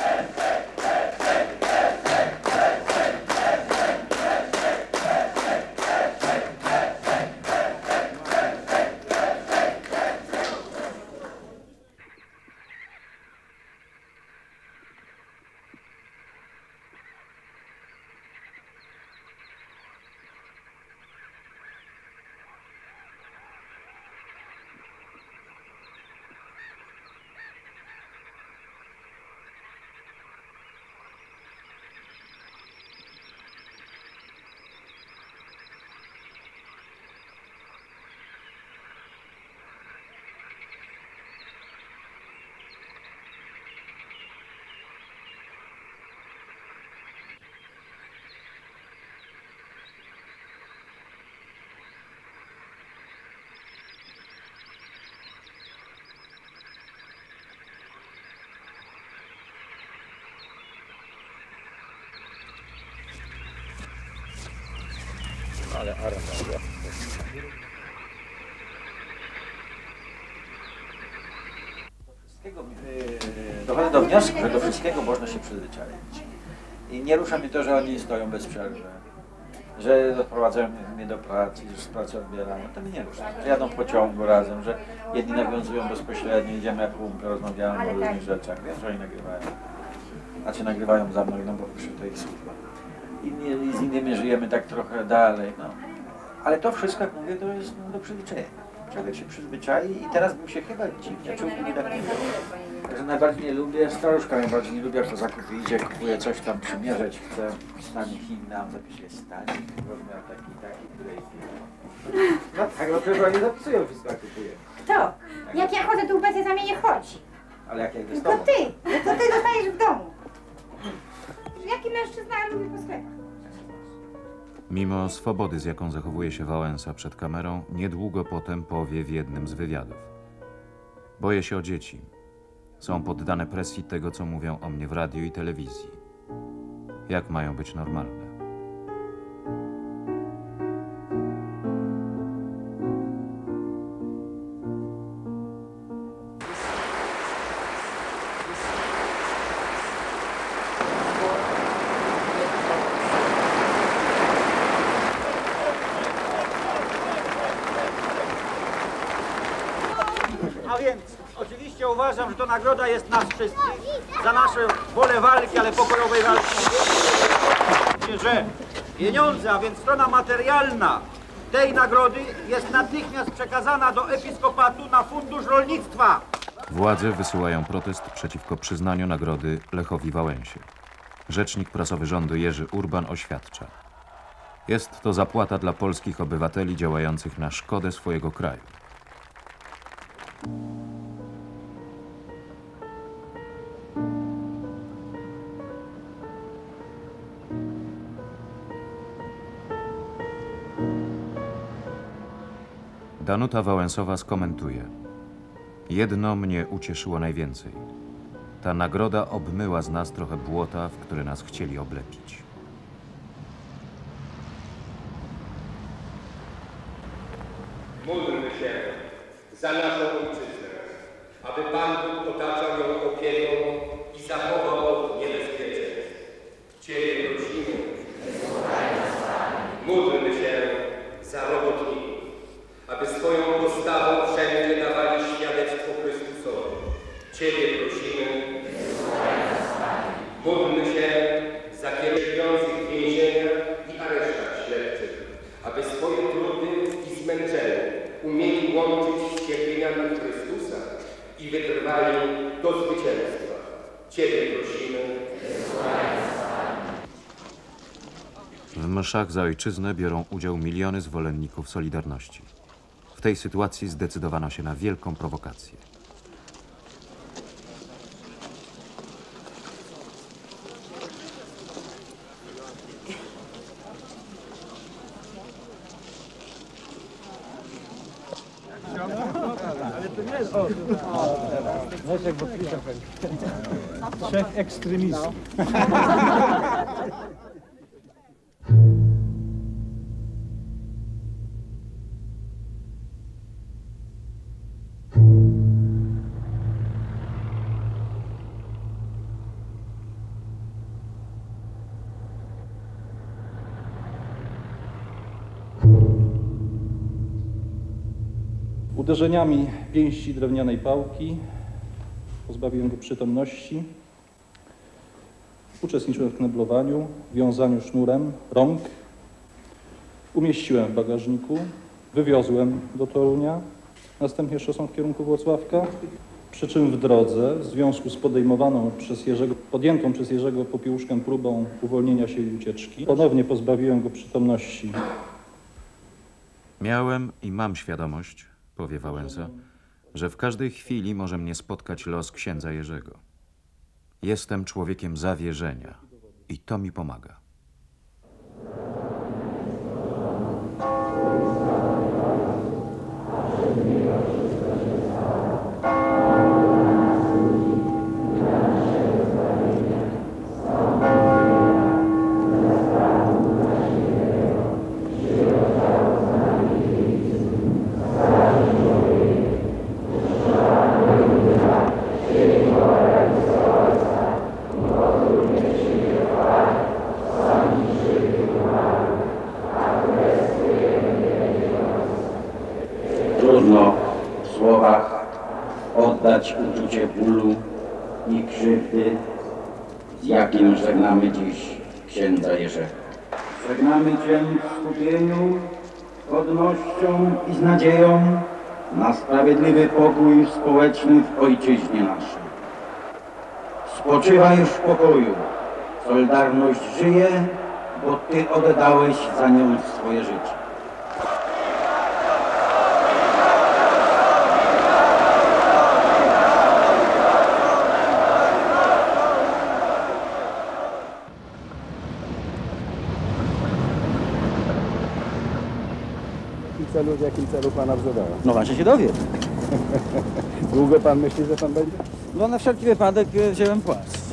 Ale aranżacja. Dochodzę do wniosku, że do wszystkiego można się przyzwyczaić. I nie rusza mnie to, że oni stoją bez przerwy, że doprowadzają mnie do pracy, że z pracy odbierają. To mnie nie rusza. Że jadą w pociągu razem, że jedni nawiązują bezpośrednio, idziemy jak kumpel, rozmawiamy o różnych rzeczach. Wiem, że oni nagrywają. Znaczy nagrywają za mną, no bo to ich służba. I, I z innymi żyjemy tak trochę dalej. No. Ale to wszystko, jak mówię, to jest no, do przyzwyczajenia. Człowiek się przyzwyczai i teraz bym się chyba dziwnie czuł, gdyby tak nie było. Także najbardziej nie lubię, staruszka najbardziej nie lubię, jak to zakupy idzie, kupuje coś tam przymierzeć, chce stanik inny, a zapisuje stanik, rozmiar taki, taki, której firmy. No tak, no przecież oni zapisują wszystko, jak kupuje. Kto? Jak ja chodzę, to u Bezy za mnie nie chodzi. Ale jak ja idę z To tobą? ty, to ty zostajesz w domu. Jaki mężczyzna lubi po sklepach? Mimo swobody, z jaką zachowuje się Wałęsa przed kamerą, niedługo potem powie w jednym z wywiadów: boję się o dzieci. Są poddane presji tego, co mówią o mnie w radiu i telewizji. Jak mają być normalne? A więc oczywiście uważam, że to nagroda jest nas wszystkich za naszą wolę walki, ale pokojowej walki. Że pieniądze, a więc strona materialna tej nagrody jest natychmiast przekazana do Episkopatu na Fundusz Rolnictwa. Władze wysyłają protest przeciwko przyznaniu nagrody Lechowi Wałęsie. Rzecznik prasowy rządu Jerzy Urban oświadcza: jest to zapłata dla polskich obywateli działających na szkodę swojego kraju. Danuta Wałęsowa skomentuje: jedno mnie ucieszyło najwięcej. Ta nagroda obmyła z nas trochę błota, w które nas chcieli oblepić. Módlmy się za naszą ojczyznę, aby Pan Bóg otaczał ją opieką i zachował od niebezpieczeństw. Ciebie prosimy. Módlmy się za robotników, aby swoją postawą wszędzie dawali świadectwo Chrystusowi. Ciebie prosimy. Módlmy się za kierujących w więzieniach i aresztach śledczych, aby swoje trudy i zmęczenie umieli łączyć z cierpieniami Chrystusa i wytrwali do zwycięstwa. Ciebie prosimy. W mszach za ojczyznę biorą udział miliony zwolenników Solidarności. W tej sytuacji zdecydowano się na wielką prowokację. Trzech ekstremistów. Uderzeniami pięści drewnianej pałki pozbawiłem go przytomności. Uczestniczyłem w kneblowaniu, wiązaniu sznurem rąk. Umieściłem w bagażniku, wywiozłem do Torunia, następnie szosą w kierunku Włocławka. Przy czym w drodze, w związku z podejmowaną przez Jerzego, podjętą przez Jerzego Popiełuszkę próbą uwolnienia się i ucieczki, ponownie pozbawiłem go przytomności. Miałem i mam świadomość, powie Wałęsa, że w każdej chwili może mnie spotkać los księdza Jerzego. Jestem człowiekiem zawierzenia i to mi pomaga. Trudno w słowach oddać uczucie bólu i krzywdy, z jakim żegnamy dziś księdza Jerzego. Żegnamy Cię w skupieniu, godnością i z nadzieją na sprawiedliwy pokój społeczny w ojczyźnie naszej. Spoczywaj w pokoju, Solidarność żyje, bo Ty oddałeś za nią swoje życie. Celu, w jakim celu pana wzywała? No właśnie się dowie. Długo pan myśli, że pan będzie? No na wszelki wypadek wziąłem płaszcz.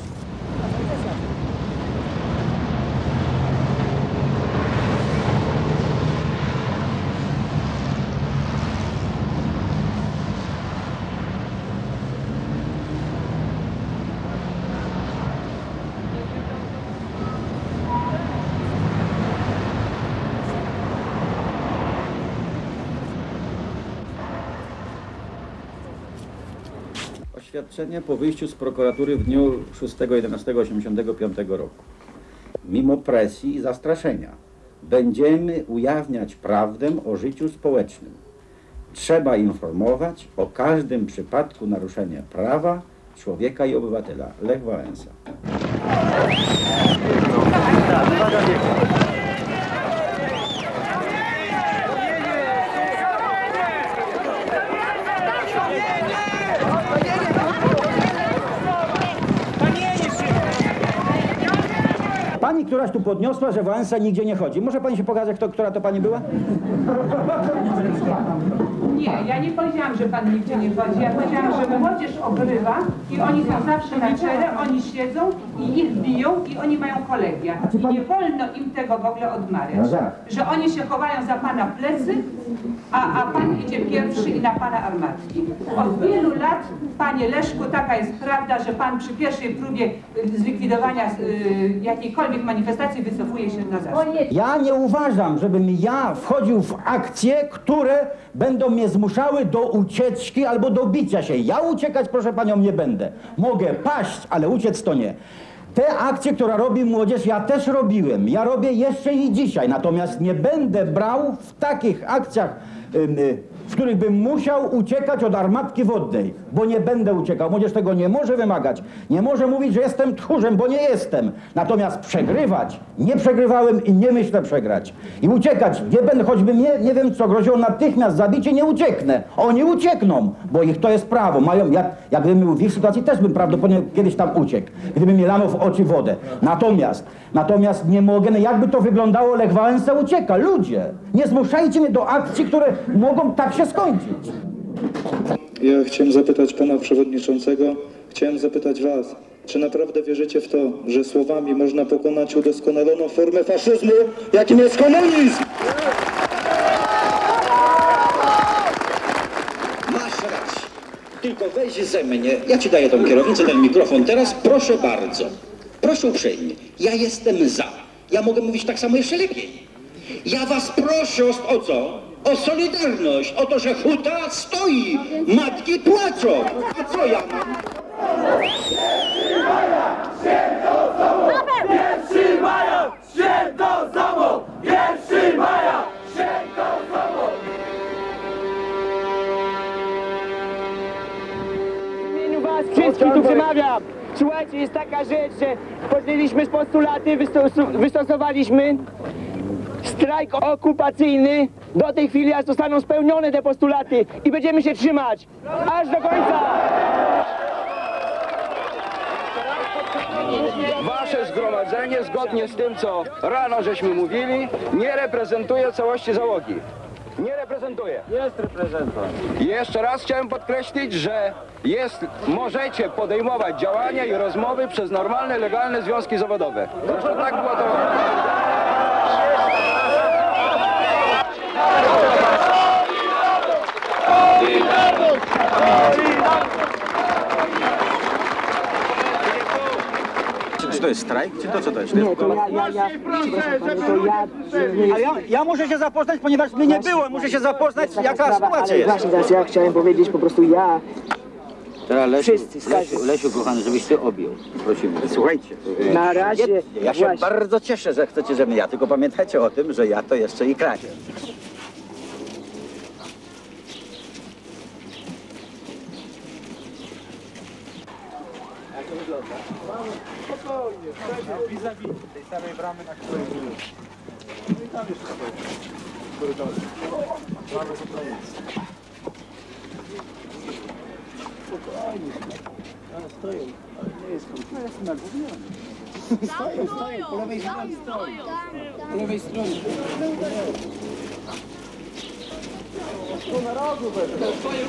Oświadczenie po wyjściu z prokuratury w dniu szóstego jedenastego osiemdziesiątego piątego roku. Mimo presji i zastraszenia będziemy ujawniać prawdę o życiu społecznym. Trzeba informować o każdym przypadku naruszenia prawa człowieka i obywatela. Lech Wałęsa. Pani któraś tu podniosła, że Wałęsa nigdzie nie chodzi. Może pani się pokazać, kto, która to pani była? Nie, ja nie powiedziałam, że pan nigdzie nie chodzi. Ja powiedziałam, że młodzież obrywa i oni są zawsze na czele, oni siedzą i ich biją i oni mają kolegia. I nie wolno im tego w ogóle odmawiać. Że oni się chowają za pana plecy, a, a pan idzie pierwszy i na pana armatki. Od wielu lat, panie Leszku, taka jest prawda, że pan przy pierwszej próbie zlikwidowania y, jakiejkolwiek manifestacji wycofuje się na zawsze. Ja nie uważam, żebym ja wchodził w akcje, które będą mnie zmuszały do ucieczki albo do bicia się. Ja uciekać, proszę panią, nie będę. Mogę paść, ale uciec to nie. Te akcje, które robi młodzież, ja też robiłem. Ja robię jeszcze i dzisiaj. Natomiast nie będę brał w takich akcjach, w których bym musiał uciekać od armatki wodnej, bo nie będę uciekał. Młodzież tego nie może wymagać. Nie może mówić, że jestem tchórzem, bo nie jestem. Natomiast przegrywać nie przegrywałem i nie myślę przegrać. I uciekać nie będę, choćby mnie, nie wiem co, groziło natychmiast zabicie, nie ucieknę. Oni uciekną, bo ich to jest prawo. Mają, jak, jak gdybym był w ich sytuacji, też bym prawdopodobnie kiedyś tam uciekł, gdyby mi lano w oczy wodę. Natomiast, natomiast nie mogę, no jakby to wyglądało, Lech Wałęsa ucieka. Ludzie, nie zmuszajcie mnie do akcji, które mogą tak się skończyć. Ja chciałem zapytać pana przewodniczącego, chciałem zapytać was, czy naprawdę wierzycie w to, że słowami można pokonać udoskonaloną formę faszyzmu, jakim jest komunizm? Masz rację. Tylko weź ze mnie, ja ci daję tą kierownicę, ten mikrofon teraz, proszę bardzo. Proszę uprzejmie, ja jestem za. Ja mogę mówić tak samo jeszcze lepiej. Ja was proszę o, o co? O solidarność, o to, że huta stoi, matki płaczą. A co ja mam? pierwszego maja, święto samo! pierwszego maja, święto samo! W imieniu was wszystkich tu przemawiam. Słuchajcie, jest taka rzecz, że podjęliśmy postulaty, wystos- wystosowaliśmy strajk okupacyjny. Do tej chwili aż zostaną spełnione te postulaty i będziemy się trzymać aż do końca. Wasze zgromadzenie, zgodnie z tym, co rano żeśmy mówili, nie reprezentuje całości załogi. Nie reprezentuje. Jest reprezentant. I jeszcze raz chciałem podkreślić, że jest, możecie podejmować działania i rozmowy przez normalne, legalne związki zawodowe. Zresztą tak było to... Czy to jest strajk, czy to co to jest? Nie, to ja, ja, ja, to ja... Ale ja, ja muszę się zapoznać, ponieważ mnie nie było, muszę się zapoznać, jaka sytuacja jest. Właśnie, teraz ja chciałem powiedzieć po prostu ja... Teraz Lesiu, Wszyscy, Lesiu, Lesiu, kochany, żebyś ty objął. Prosimy. Słuchajcie. Na razie... Ja, ja się właśnie. bardzo cieszę, że chcecie, żebym ja, tylko pamiętajcie o tym, że ja to jeszcze i kradzie. Jak to wygląda? Mamy spokojnie, vis-a-vis tej samej bramy, na której byli. No i tam jeszcze w korytarzu. Mamy zupełnie. Spokojnie. Ale stoją, ale nie jest komputer. No jestem nagubiony. Stoją, stoją, po lewej stronie stoją. Po lewej stronie. Tu na rogu będę.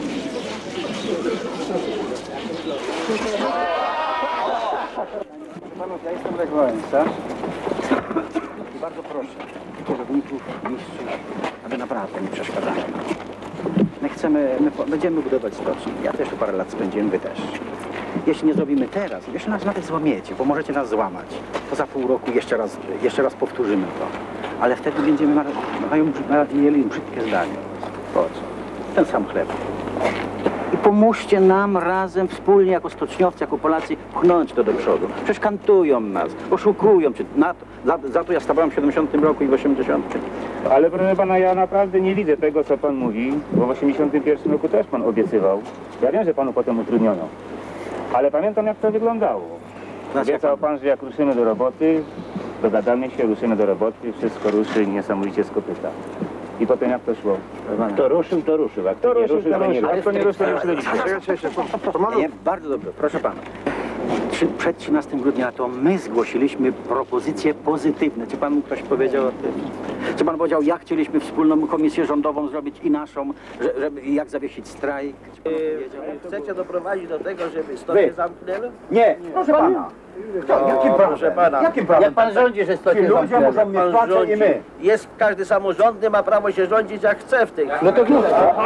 Panów, ja jestem Lech Wałęsa i bardzo proszę kierowników, mistrzów, aby naprawdę nie przeszkadzali. My chcemy, my po, będziemy budować stocznię. Ja też tu parę lat spędziłem, wy też. Jeśli nie zrobimy teraz, jeśli nas nawet złamiecie, bo możecie nas złamać, to za pół roku jeszcze raz, jeszcze raz powtórzymy to. Ale wtedy będziemy ma, mają, mieli brzydkie zdanie. Po co? Ten sam chleb. I pomóżcie nam razem, wspólnie, jako stoczniowcy, jako Polacy, pchnąć to do przodu. Przecież kantują nas, oszukują. Czy na to, za, za to ja stawałem w siedemdziesiątym roku i w osiemdziesiątym. Ale proszę pana, ja naprawdę nie widzę tego, co pan mówi, bo w osiemdziesiątym pierwszym roku też pan obiecywał. Ja wiem, że panu potem utrudniono, ale pamiętam, jak to wyglądało. Obiecał pan, że jak ruszymy do roboty, dogadamy się, ruszymy do roboty, wszystko ruszy niesamowicie z kopyta. I potem jak to szło? Kto ruszył, to ruszył. A kto nie ruszył, to nie ruszył. A kto nie ruszył, to nie ruszył. Nie, bardzo dobrze, proszę pana. Przed trzynastego grudnia to my zgłosiliśmy propozycje pozytywne. Czy panu ktoś powiedział o tym? Czy pan powiedział, jak chcieliśmy wspólną komisję rządową zrobić i naszą, że, żeby, jak zawiesić strajk? Czy pan powiedział? Chcecie doprowadzić do tego, żeby stocznie zamknęło? Nie, proszę pana. To, jakim proszę pana. Jakim prawem? Jak pan rządzi, że sto Ci ludzie muszą mieć Pan pracę rządzi. i my. Jest każdy samorządny, ma prawo się rządzić jak chce w tej chwili. No to źle.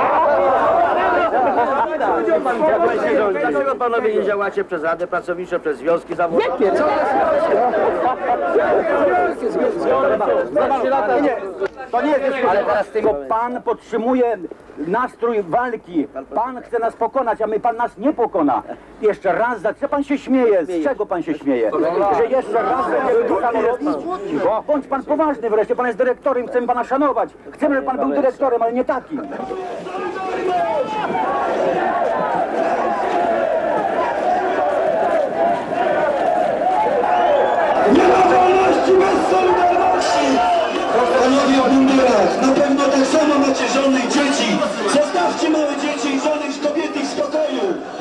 Dlaczego panowie nie działacie przez rady pracownicze, przez związki zawodowe? Jakie? Co Nie, to nie jest, ale teraz tylko pan podtrzymuje nastrój walki. Pan chce nas pokonać, a my pan nas nie pokona. Jeszcze raz, co pan się śmieje? Z czego pan się śmieje? Że jeszcze raz będziemy samo robić? Cicho. Bądź pan poważny wreszcie, pan jest dyrektorem, chcemy pana szanować. Chcemy, żeby pan był dyrektorem, ale nie takim. Nie ma wolności bez solidarności! Panowie o mundurach, na pewno tak samo macie żony i dzieci. Zostawcie małe dzieci i żony i kobiety w spokoju.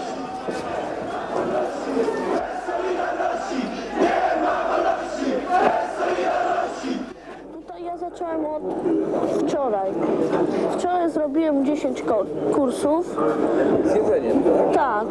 Tutaj ja zacząłem od wczoraj. Wczoraj zrobiłem dziesięć kursów. Z jedzeniem, tak? Tak.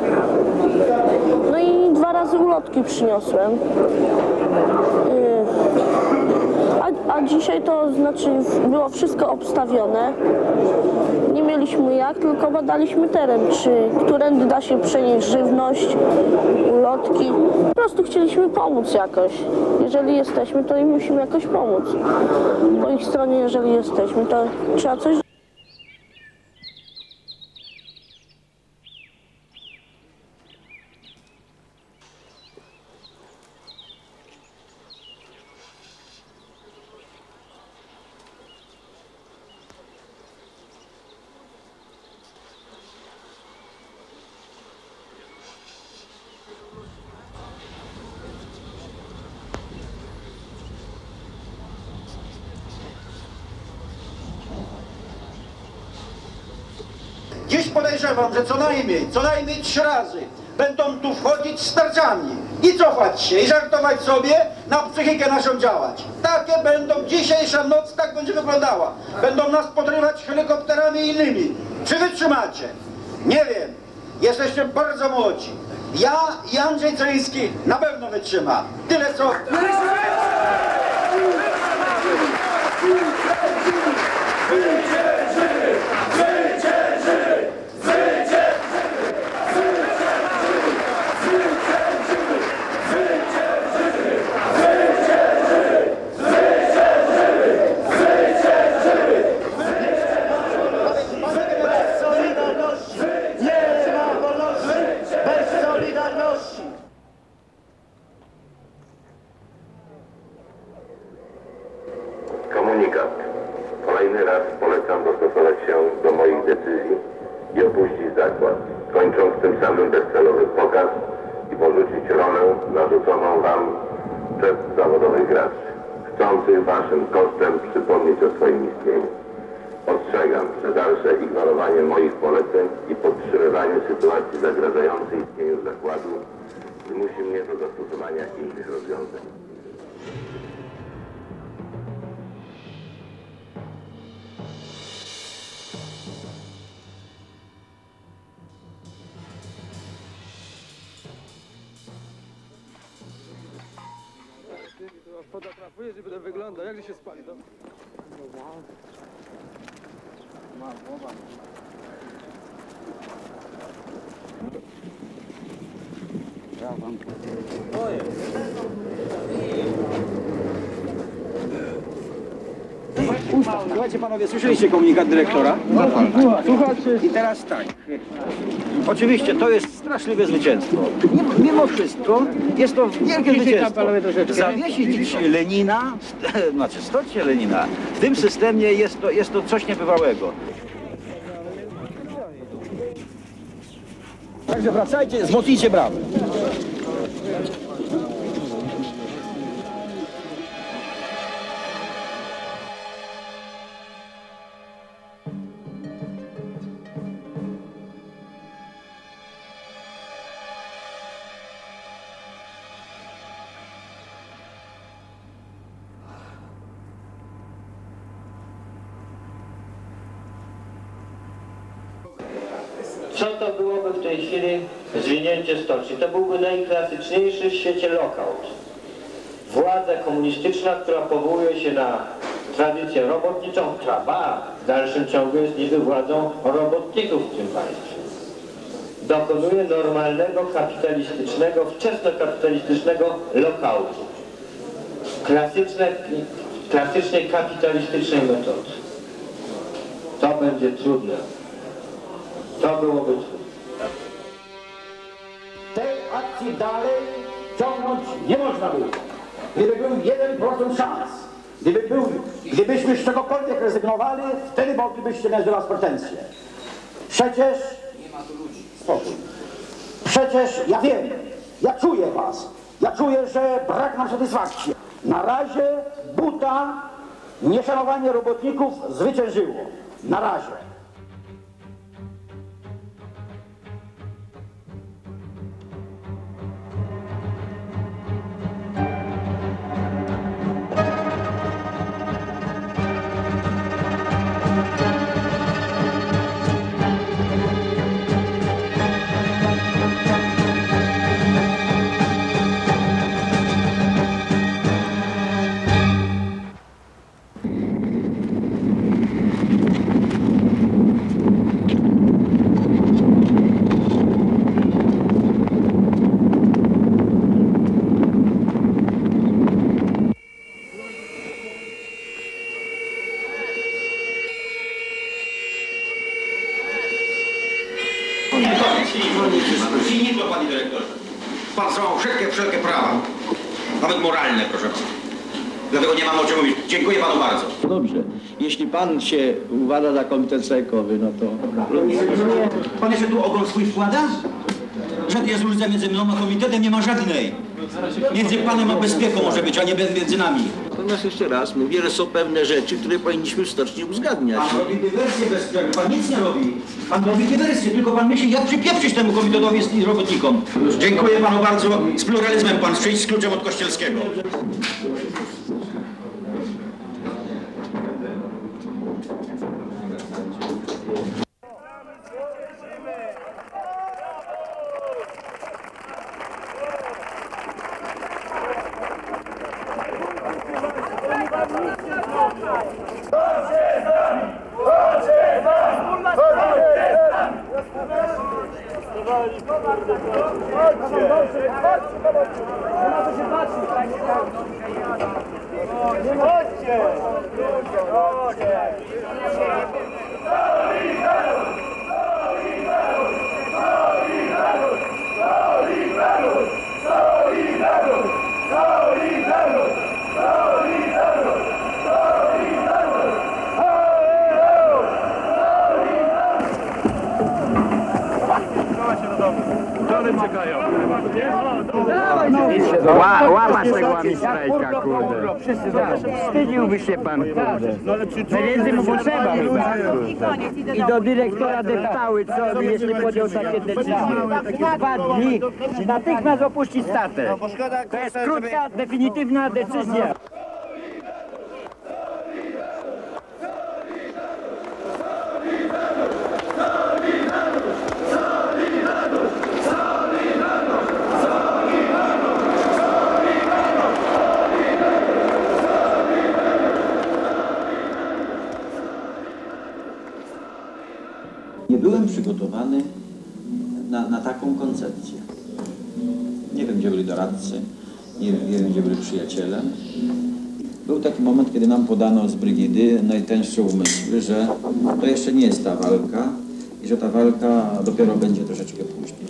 No i dwa razy ulotki przyniosłem. Yy. A, a dzisiaj to znaczy było wszystko obstawione. Nie mieliśmy jak, tylko badaliśmy teren, czy którędy da się przenieść żywność, ulotki. Po prostu chcieliśmy pomóc jakoś. Jeżeli jesteśmy, to i musimy jakoś pomóc. Po ich stronie, jeżeli jesteśmy, to trzeba coś. Dziś podejrzewam, że co najmniej, co najmniej trzy razy będą tu wchodzić z tarczami i cofać się i żartować sobie, na psychikę naszą działać. Takie będą, dzisiejsza noc tak będzie wyglądała. Będą nas podrywać helikopterami i innymi. Czy wytrzymacie? Nie wiem. Jesteście bardzo młodzi. Ja i Andrzej Celiński na pewno wytrzyma. Tyle co... Komunikat. Kolejny raz polecam dostosować się do moich decyzji i opuścić zakład, kończąc tym samym bezcelowy pokaz i porzucić rolę narzuconą wam przez zawodowych graczy, chcących waszym kosztem przypomnieć o swoim istnieniu. Ostrzegam, że dalsze ignorowanie moich poleceń i podtrzymywanie sytuacji zagrażającej istnieniu zakładu zmusi mnie do zastosowania innych rozwiązań. Fotografujesz i będę wyglądał. Jak się spali, to? Ja wam... Słuchajcie panowie, słyszeliście komunikat dyrektora? Słuchajcie. I teraz tak. Oczywiście to jest straszliwe zwycięstwo. Mimo, mimo wszystko jest to wielkie zwycięstwo. Zawiesić Lenina, znaczy stoć się Lenina, w tym systemie jest to, jest to coś niebywałego. Także wracajcie, wzmocnijcie brawy. Co to byłoby w tej chwili zwinięcie stoczni? To byłby najklasyczniejszy w świecie lockout. Władza komunistyczna, która powołuje się na tradycję robotniczą, która ba, w dalszym ciągu jest niby władzą robotników w tym państwie. Dokonuje normalnego, kapitalistycznego, wczesnokapitalistycznego lockoutu. Klasyczne, klasycznej kapitalistycznej metody. To będzie trudne. To byłoby trudne. Tej akcji dalej ciągnąć nie można było. Gdyby był jeden procent szans, gdyby był, gdybyśmy z czegokolwiek rezygnowali, wtedy moglibyście mieć do nas pretensje. Przecież... Nie ma tu ludzi. Spokój. Przecież ja wiem, ja czuję was. Ja czuję, że brak nam satysfakcji. Na razie buta, nieszanowanie robotników zwyciężyło. Na razie. Silnik, panie dyrektorze. Pan złamał wszelkie, wszelkie prawa. Nawet moralne, proszę pana. Dlatego nie mam o czym mówić. Dziękuję panu bardzo. Dobrze. Jeśli pan się uważa za komitet strajkowy, no to... Pan jeszcze tu ogon swój wkłada? Żadnej jest różnica między mną a komitetem, nie ma żadnej. Między panem a bezpieką może być, a nie między nami. Natomiast jeszcze raz mówię, że są pewne rzeczy, które powinniśmy w stoczni uzgadniać. Pan robi dywersję bezpieką, pan nic nie robi. Pan robi dywersję, tylko pan myśli, jak przypieprzyć temu komitetowi i robotnikom. Dziękuję panu bardzo. Z pluralizmem pan przyjść z kluczem od Kościelskiego. Ła, łamać tego łami strajka, kurde. Wstydziłby się pan, kurde. Najwięcej mu potrzeba. I do dyrektora deptały, co by, jeśli podjął takie decyzje. Dwa dni, czy natychmiast opuścić statek. To jest krótka, definitywna decyzja. Nie byłem przygotowany na, na taką koncepcję. Nie wiem, gdzie byli doradcy, nie wiem, nie wiem, gdzie byli przyjaciele. Był taki moment, kiedy nam podano z brygidy najtęższe umysły, że to jeszcze nie jest ta walka i że ta walka dopiero będzie troszeczkę później.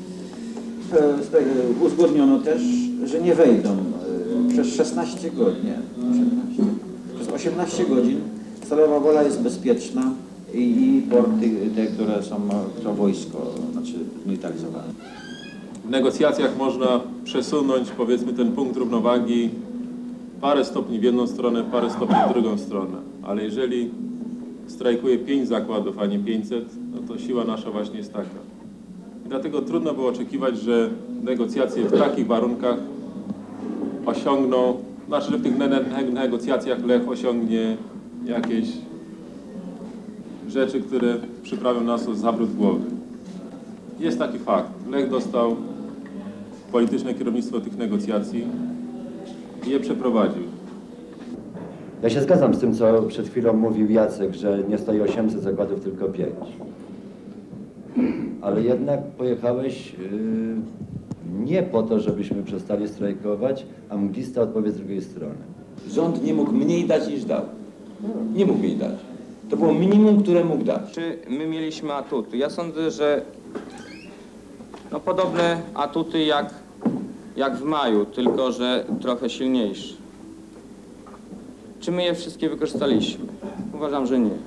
Uzgodniono też, że nie wejdą przez szesnaście godzin, przez osiemnaście godzin Stalowa Wola jest bezpieczna i porty, te, które są, to wojsko, znaczy militaryzowane. W negocjacjach można przesunąć, powiedzmy, ten punkt równowagi parę stopni w jedną stronę, parę stopni w drugą stronę. Ale jeżeli strajkuje pięć zakładów, a nie pięćset, no to siła nasza właśnie jest taka. I dlatego trudno było oczekiwać, że negocjacje w takich warunkach osiągną, znaczy, że w tych ne ne negocjacjach Lech osiągnie jakieś rzeczy, które przyprawią nas o zawrót głowy. Jest taki fakt. Lech dostał polityczne kierownictwo tych negocjacji i je przeprowadził. Ja się zgadzam z tym, co przed chwilą mówił Jacek, że nie stoi osiemset zakładów, tylko pięć. Ale jednak pojechałeś yy, nie po to, żebyśmy przestali strajkować, a mglista odpowiedź z drugiej strony. Rząd nie mógł mniej dać niż dał. Nie mógł mniej dać. To było minimum, które mógł dać. Czy my mieliśmy atuty? Ja sądzę, że no podobne atuty jak, jak w maju, tylko że trochę silniejsze. Czy my je wszystkie wykorzystaliśmy? Uważam, że nie.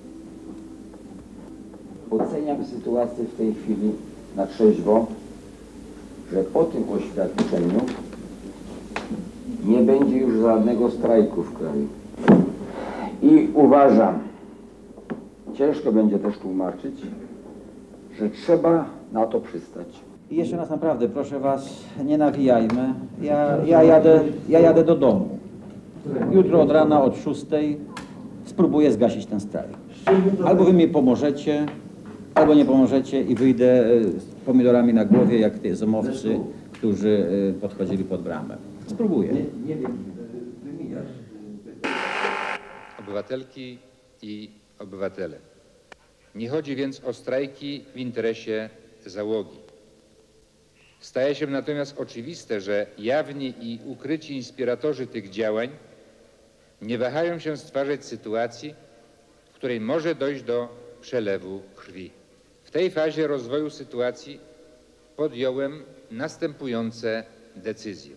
Oceniam sytuację w tej chwili na trzeźwo, że po tym oświadczeniu nie będzie już żadnego strajku w kraju. I uważam, ciężko będzie też tłumaczyć, że trzeba na to przystać. I jeszcze raz naprawdę, proszę was, nie nawijajmy. Ja, ja, jadę, ja jadę do domu. Jutro od rana, od szóstej spróbuję zgasić ten strajk. Albo wy mi pomożecie, albo nie pomożecie i wyjdę z pomidorami na głowie, jak te zomowcy, którzy podchodzili pod bramę. Spróbuję. Obywatelki i obywatele. Nie chodzi więc o strajki w interesie załogi. Staje się natomiast oczywiste, że jawni i ukryci inspiratorzy tych działań nie wahają się stwarzać sytuacji, w której może dojść do przelewu krwi. W tej fazie rozwoju sytuacji podjąłem następujące decyzje.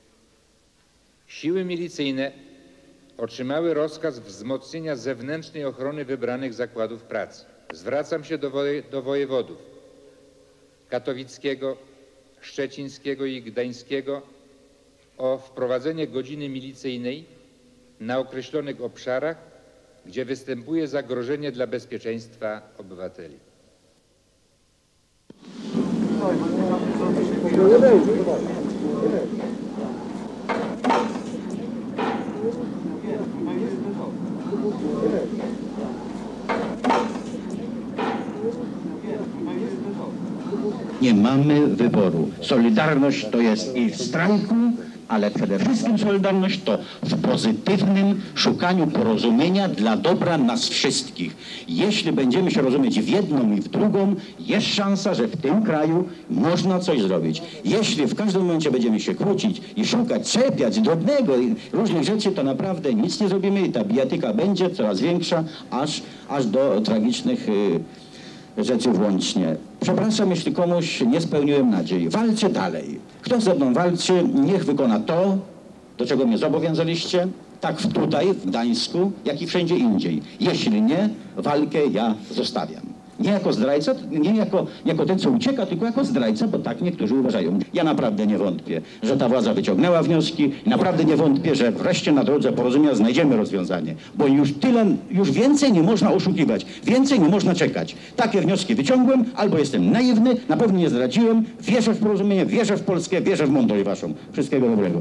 Siły milicyjne otrzymały rozkaz wzmocnienia zewnętrznej ochrony wybranych zakładów pracy. Zwracam się do, woje, do wojewodów katowickiego, szczecińskiego i gdańskiego o wprowadzenie godziny milicyjnej na określonych obszarach, gdzie występuje zagrożenie dla bezpieczeństwa obywateli. Nie mamy wyboru. Solidarność to jest i w strajku, ale przede wszystkim solidarność to w pozytywnym szukaniu porozumienia dla dobra nas wszystkich. Jeśli będziemy się rozumieć w jedną i w drugą, jest szansa, że w tym kraju można coś zrobić. Jeśli w każdym momencie będziemy się kłócić i szukać, czepiać drobnego i różnych rzeczy, to naprawdę nic nie zrobimy i ta bijatyka będzie coraz większa, aż, aż do tragicznych yy, rzeczy włącznie. Przepraszam, jeśli komuś nie spełniłem nadziei. Walczę dalej. Kto ze mną walczy, niech wykona to, do czego mnie zobowiązaliście, tak tutaj, w Gdańsku, jak i wszędzie indziej. Jeśli nie, walkę ja zostawiam. Nie jako zdrajca, nie jako, nie jako ten, co ucieka, tylko jako zdrajca, bo tak niektórzy uważają. Ja naprawdę nie wątpię, że ta władza wyciągnęła wnioski i naprawdę nie wątpię, że wreszcie na drodze porozumienia znajdziemy rozwiązanie. Bo już tyle, już więcej nie można oszukiwać, więcej nie można czekać. Takie wnioski wyciągłem, albo jestem naiwny, na pewno nie zdradziłem, wierzę w porozumienie, wierzę w Polskę, wierzę w mądrość waszą. Wszystkiego dobrego.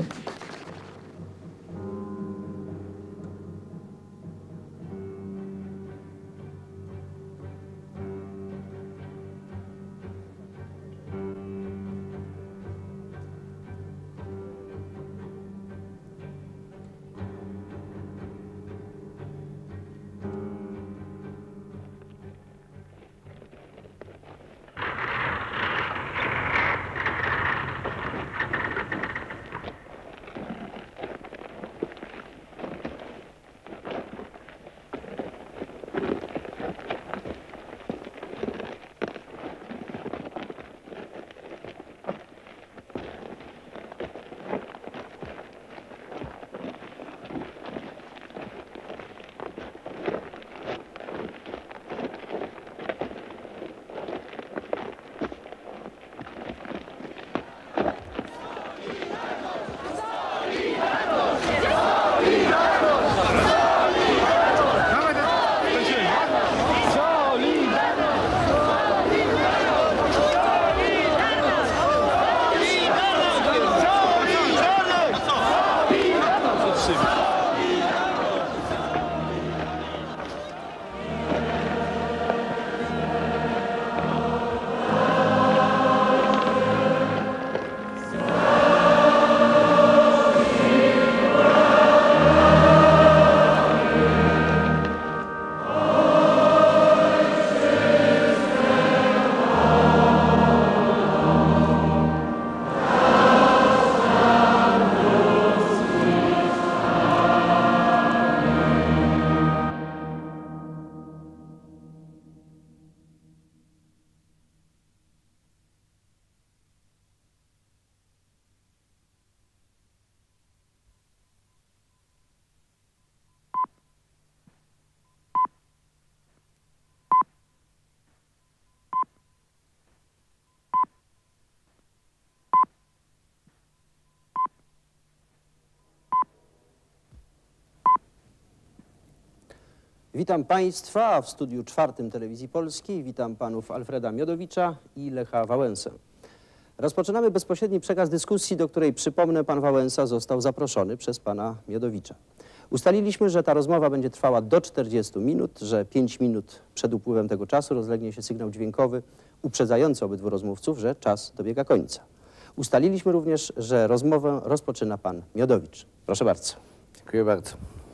Witam Państwa w studiu czwartym Telewizji Polskiej. Witam panów Alfreda Miodowicza i Lecha Wałęsę. Rozpoczynamy bezpośredni przekaz dyskusji, do której, przypomnę, pan Wałęsa został zaproszony przez pana Miodowicza. Ustaliliśmy, że ta rozmowa będzie trwała do czterdziestu minut, że pięć minut przed upływem tego czasu rozlegnie się sygnał dźwiękowy uprzedzający obydwu rozmówców, że czas dobiega końca. Ustaliliśmy również, że rozmowę rozpoczyna pan Miodowicz. Proszę bardzo. Dziękuję bardzo.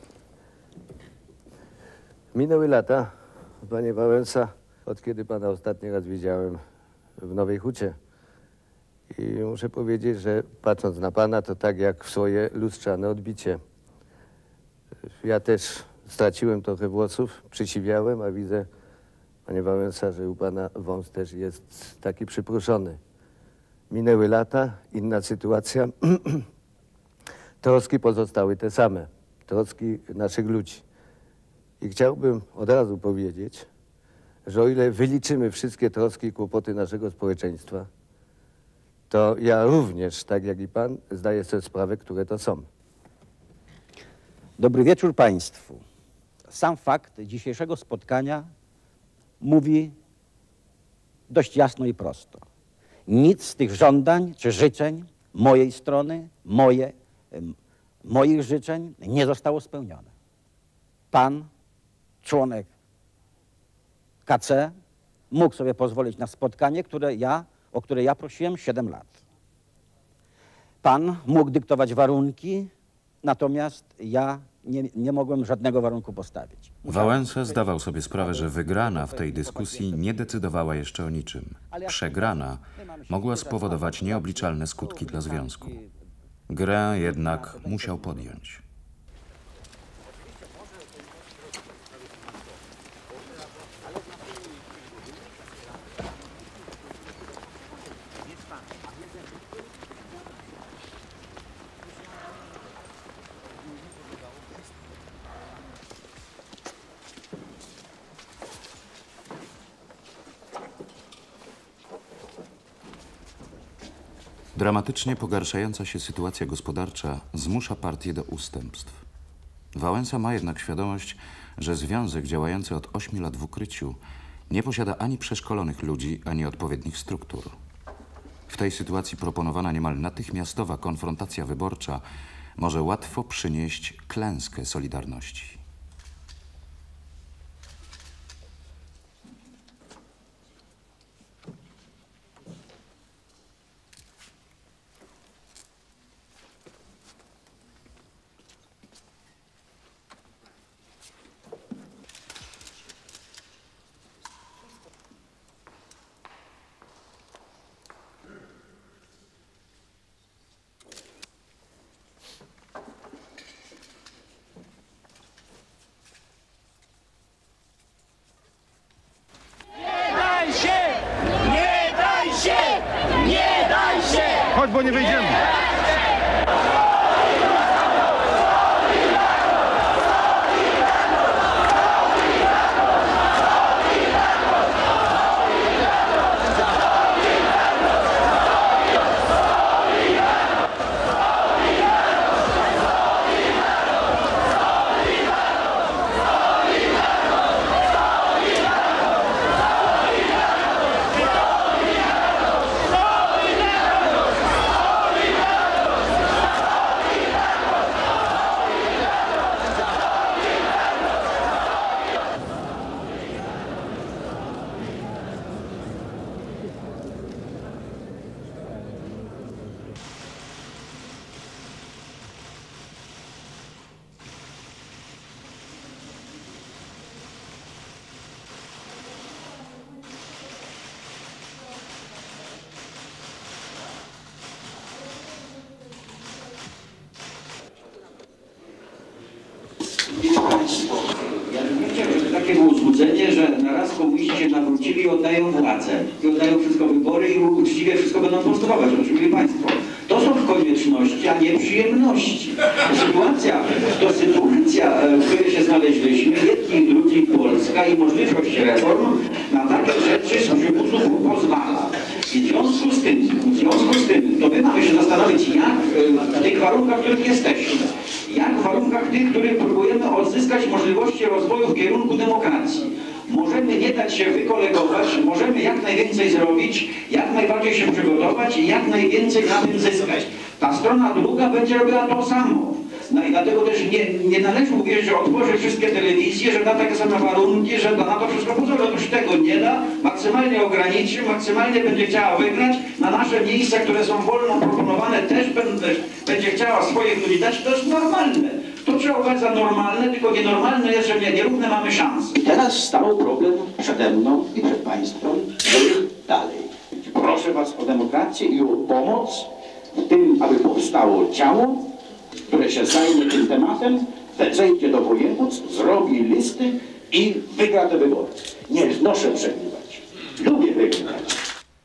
Minęły lata, panie Wałęsa, od kiedy pana ostatni raz widziałem w Nowej Hucie. I muszę powiedzieć, że patrząc na pana, to tak jak w swoje lustrzane odbicie. Ja też straciłem trochę włosów, przysiwiałem, a widzę, panie Wałęsa, że u pana wąs też jest taki przypruszony. Minęły lata, inna sytuacja. Troski pozostały te same. Troski naszych ludzi. I chciałbym od razu powiedzieć, że o ile wyliczymy wszystkie troski i kłopoty naszego społeczeństwa, to ja również, tak jak i pan, zdaję sobie sprawę, które to są. Dobry wieczór Państwu. Sam fakt dzisiejszego spotkania mówi dość jasno i prosto. Nic z tych żądań czy życzeń mojej strony, moje, moich życzeń nie zostało spełnione. Pan, członek K C, mógł sobie pozwolić na spotkanie, które ja, o które ja prosiłem siedem lat. Pan mógł dyktować warunki, natomiast ja nie, nie mogłem żadnego warunku postawić. Wałęsa zdawał sobie sprawę, że wygrana w tej dyskusji nie decydowała jeszcze o niczym. Przegrana mogła spowodować nieobliczalne skutki dla związku. Grę jednak musiał podjąć. Dramatycznie pogarszająca się sytuacja gospodarcza zmusza partię do ustępstw. Wałęsa ma jednak świadomość, że związek działający od ośmiu lat w ukryciu nie posiada ani przeszkolonych ludzi, ani odpowiednich struktur. W tej sytuacji proponowana niemal natychmiastowa konfrontacja wyborcza może łatwo przynieść klęskę Solidarności. Chodź, bo nie wyjdziemy. Takie było złudzenie, że naraz komuniści się nawrócili i oddają władzę. I oddają wszystko wybory i uczciwie wszystko będą postępować. Oczywiście Państwo, to są konieczności, a nie przyjemności. Sytuacja, to sytuacja, w której się znaleźliśmy, jedni i drudzy Polska i możliwość reform na takie rzeczy z przymusu pozwala. I w związku z tym, w związku z tym, to my mamy się zastanowić, jak w tych warunkach, w których jesteśmy, jak w warunkach tych, których próbujemy odzyskać możliwości rozwoju w kierunku demokracji. Możemy nie dać się wykolegować, możemy jak najwięcej zrobić, jak najbardziej się przygotować i jak najwięcej na tym zyskać. Ta strona druga będzie robiła to samo. No i dlatego też nie, nie należy uwierzyć, że otworzy wszystkie telewizje, że da takie same warunki, że da na to wszystko pozwoli. Otóż tego nie da, maksymalnie ograniczy, maksymalnie będzie chciała wygrać. Na nasze miejsca, które są wolno proponowane, też będzie, będzie chciała swoich ludzi dać. To jest normalne. To trzeba uważać za normalne, tylko nienormalne jest, że nierówne mamy szanse. I teraz stał problem przede mną i przed państwem, żeby dalej. Proszę was o demokrację i o pomoc w tym, aby powstało ciało, które się zajmie tym tematem, zejdzie do województw, zrobi listy i wygra te wybory. Nie znoszę przegrywać. Lubię wygrywać.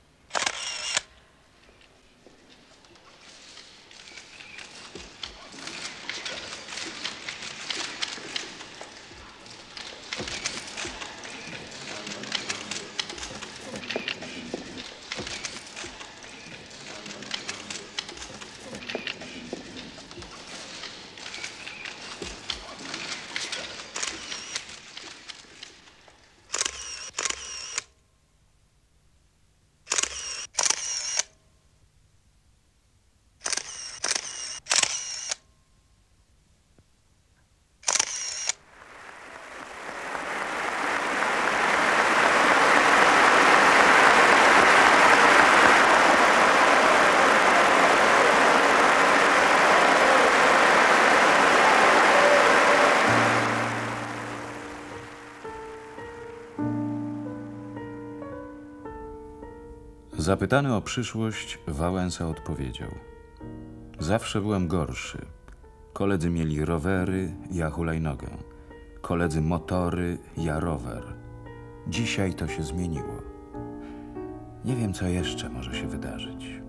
Zapytany o przyszłość, Wałęsa odpowiedział: zawsze byłem gorszy. Koledzy mieli rowery, ja hulajnogę. Koledzy motory, ja rower. Dzisiaj to się zmieniło. Nie wiem, co jeszcze może się wydarzyć.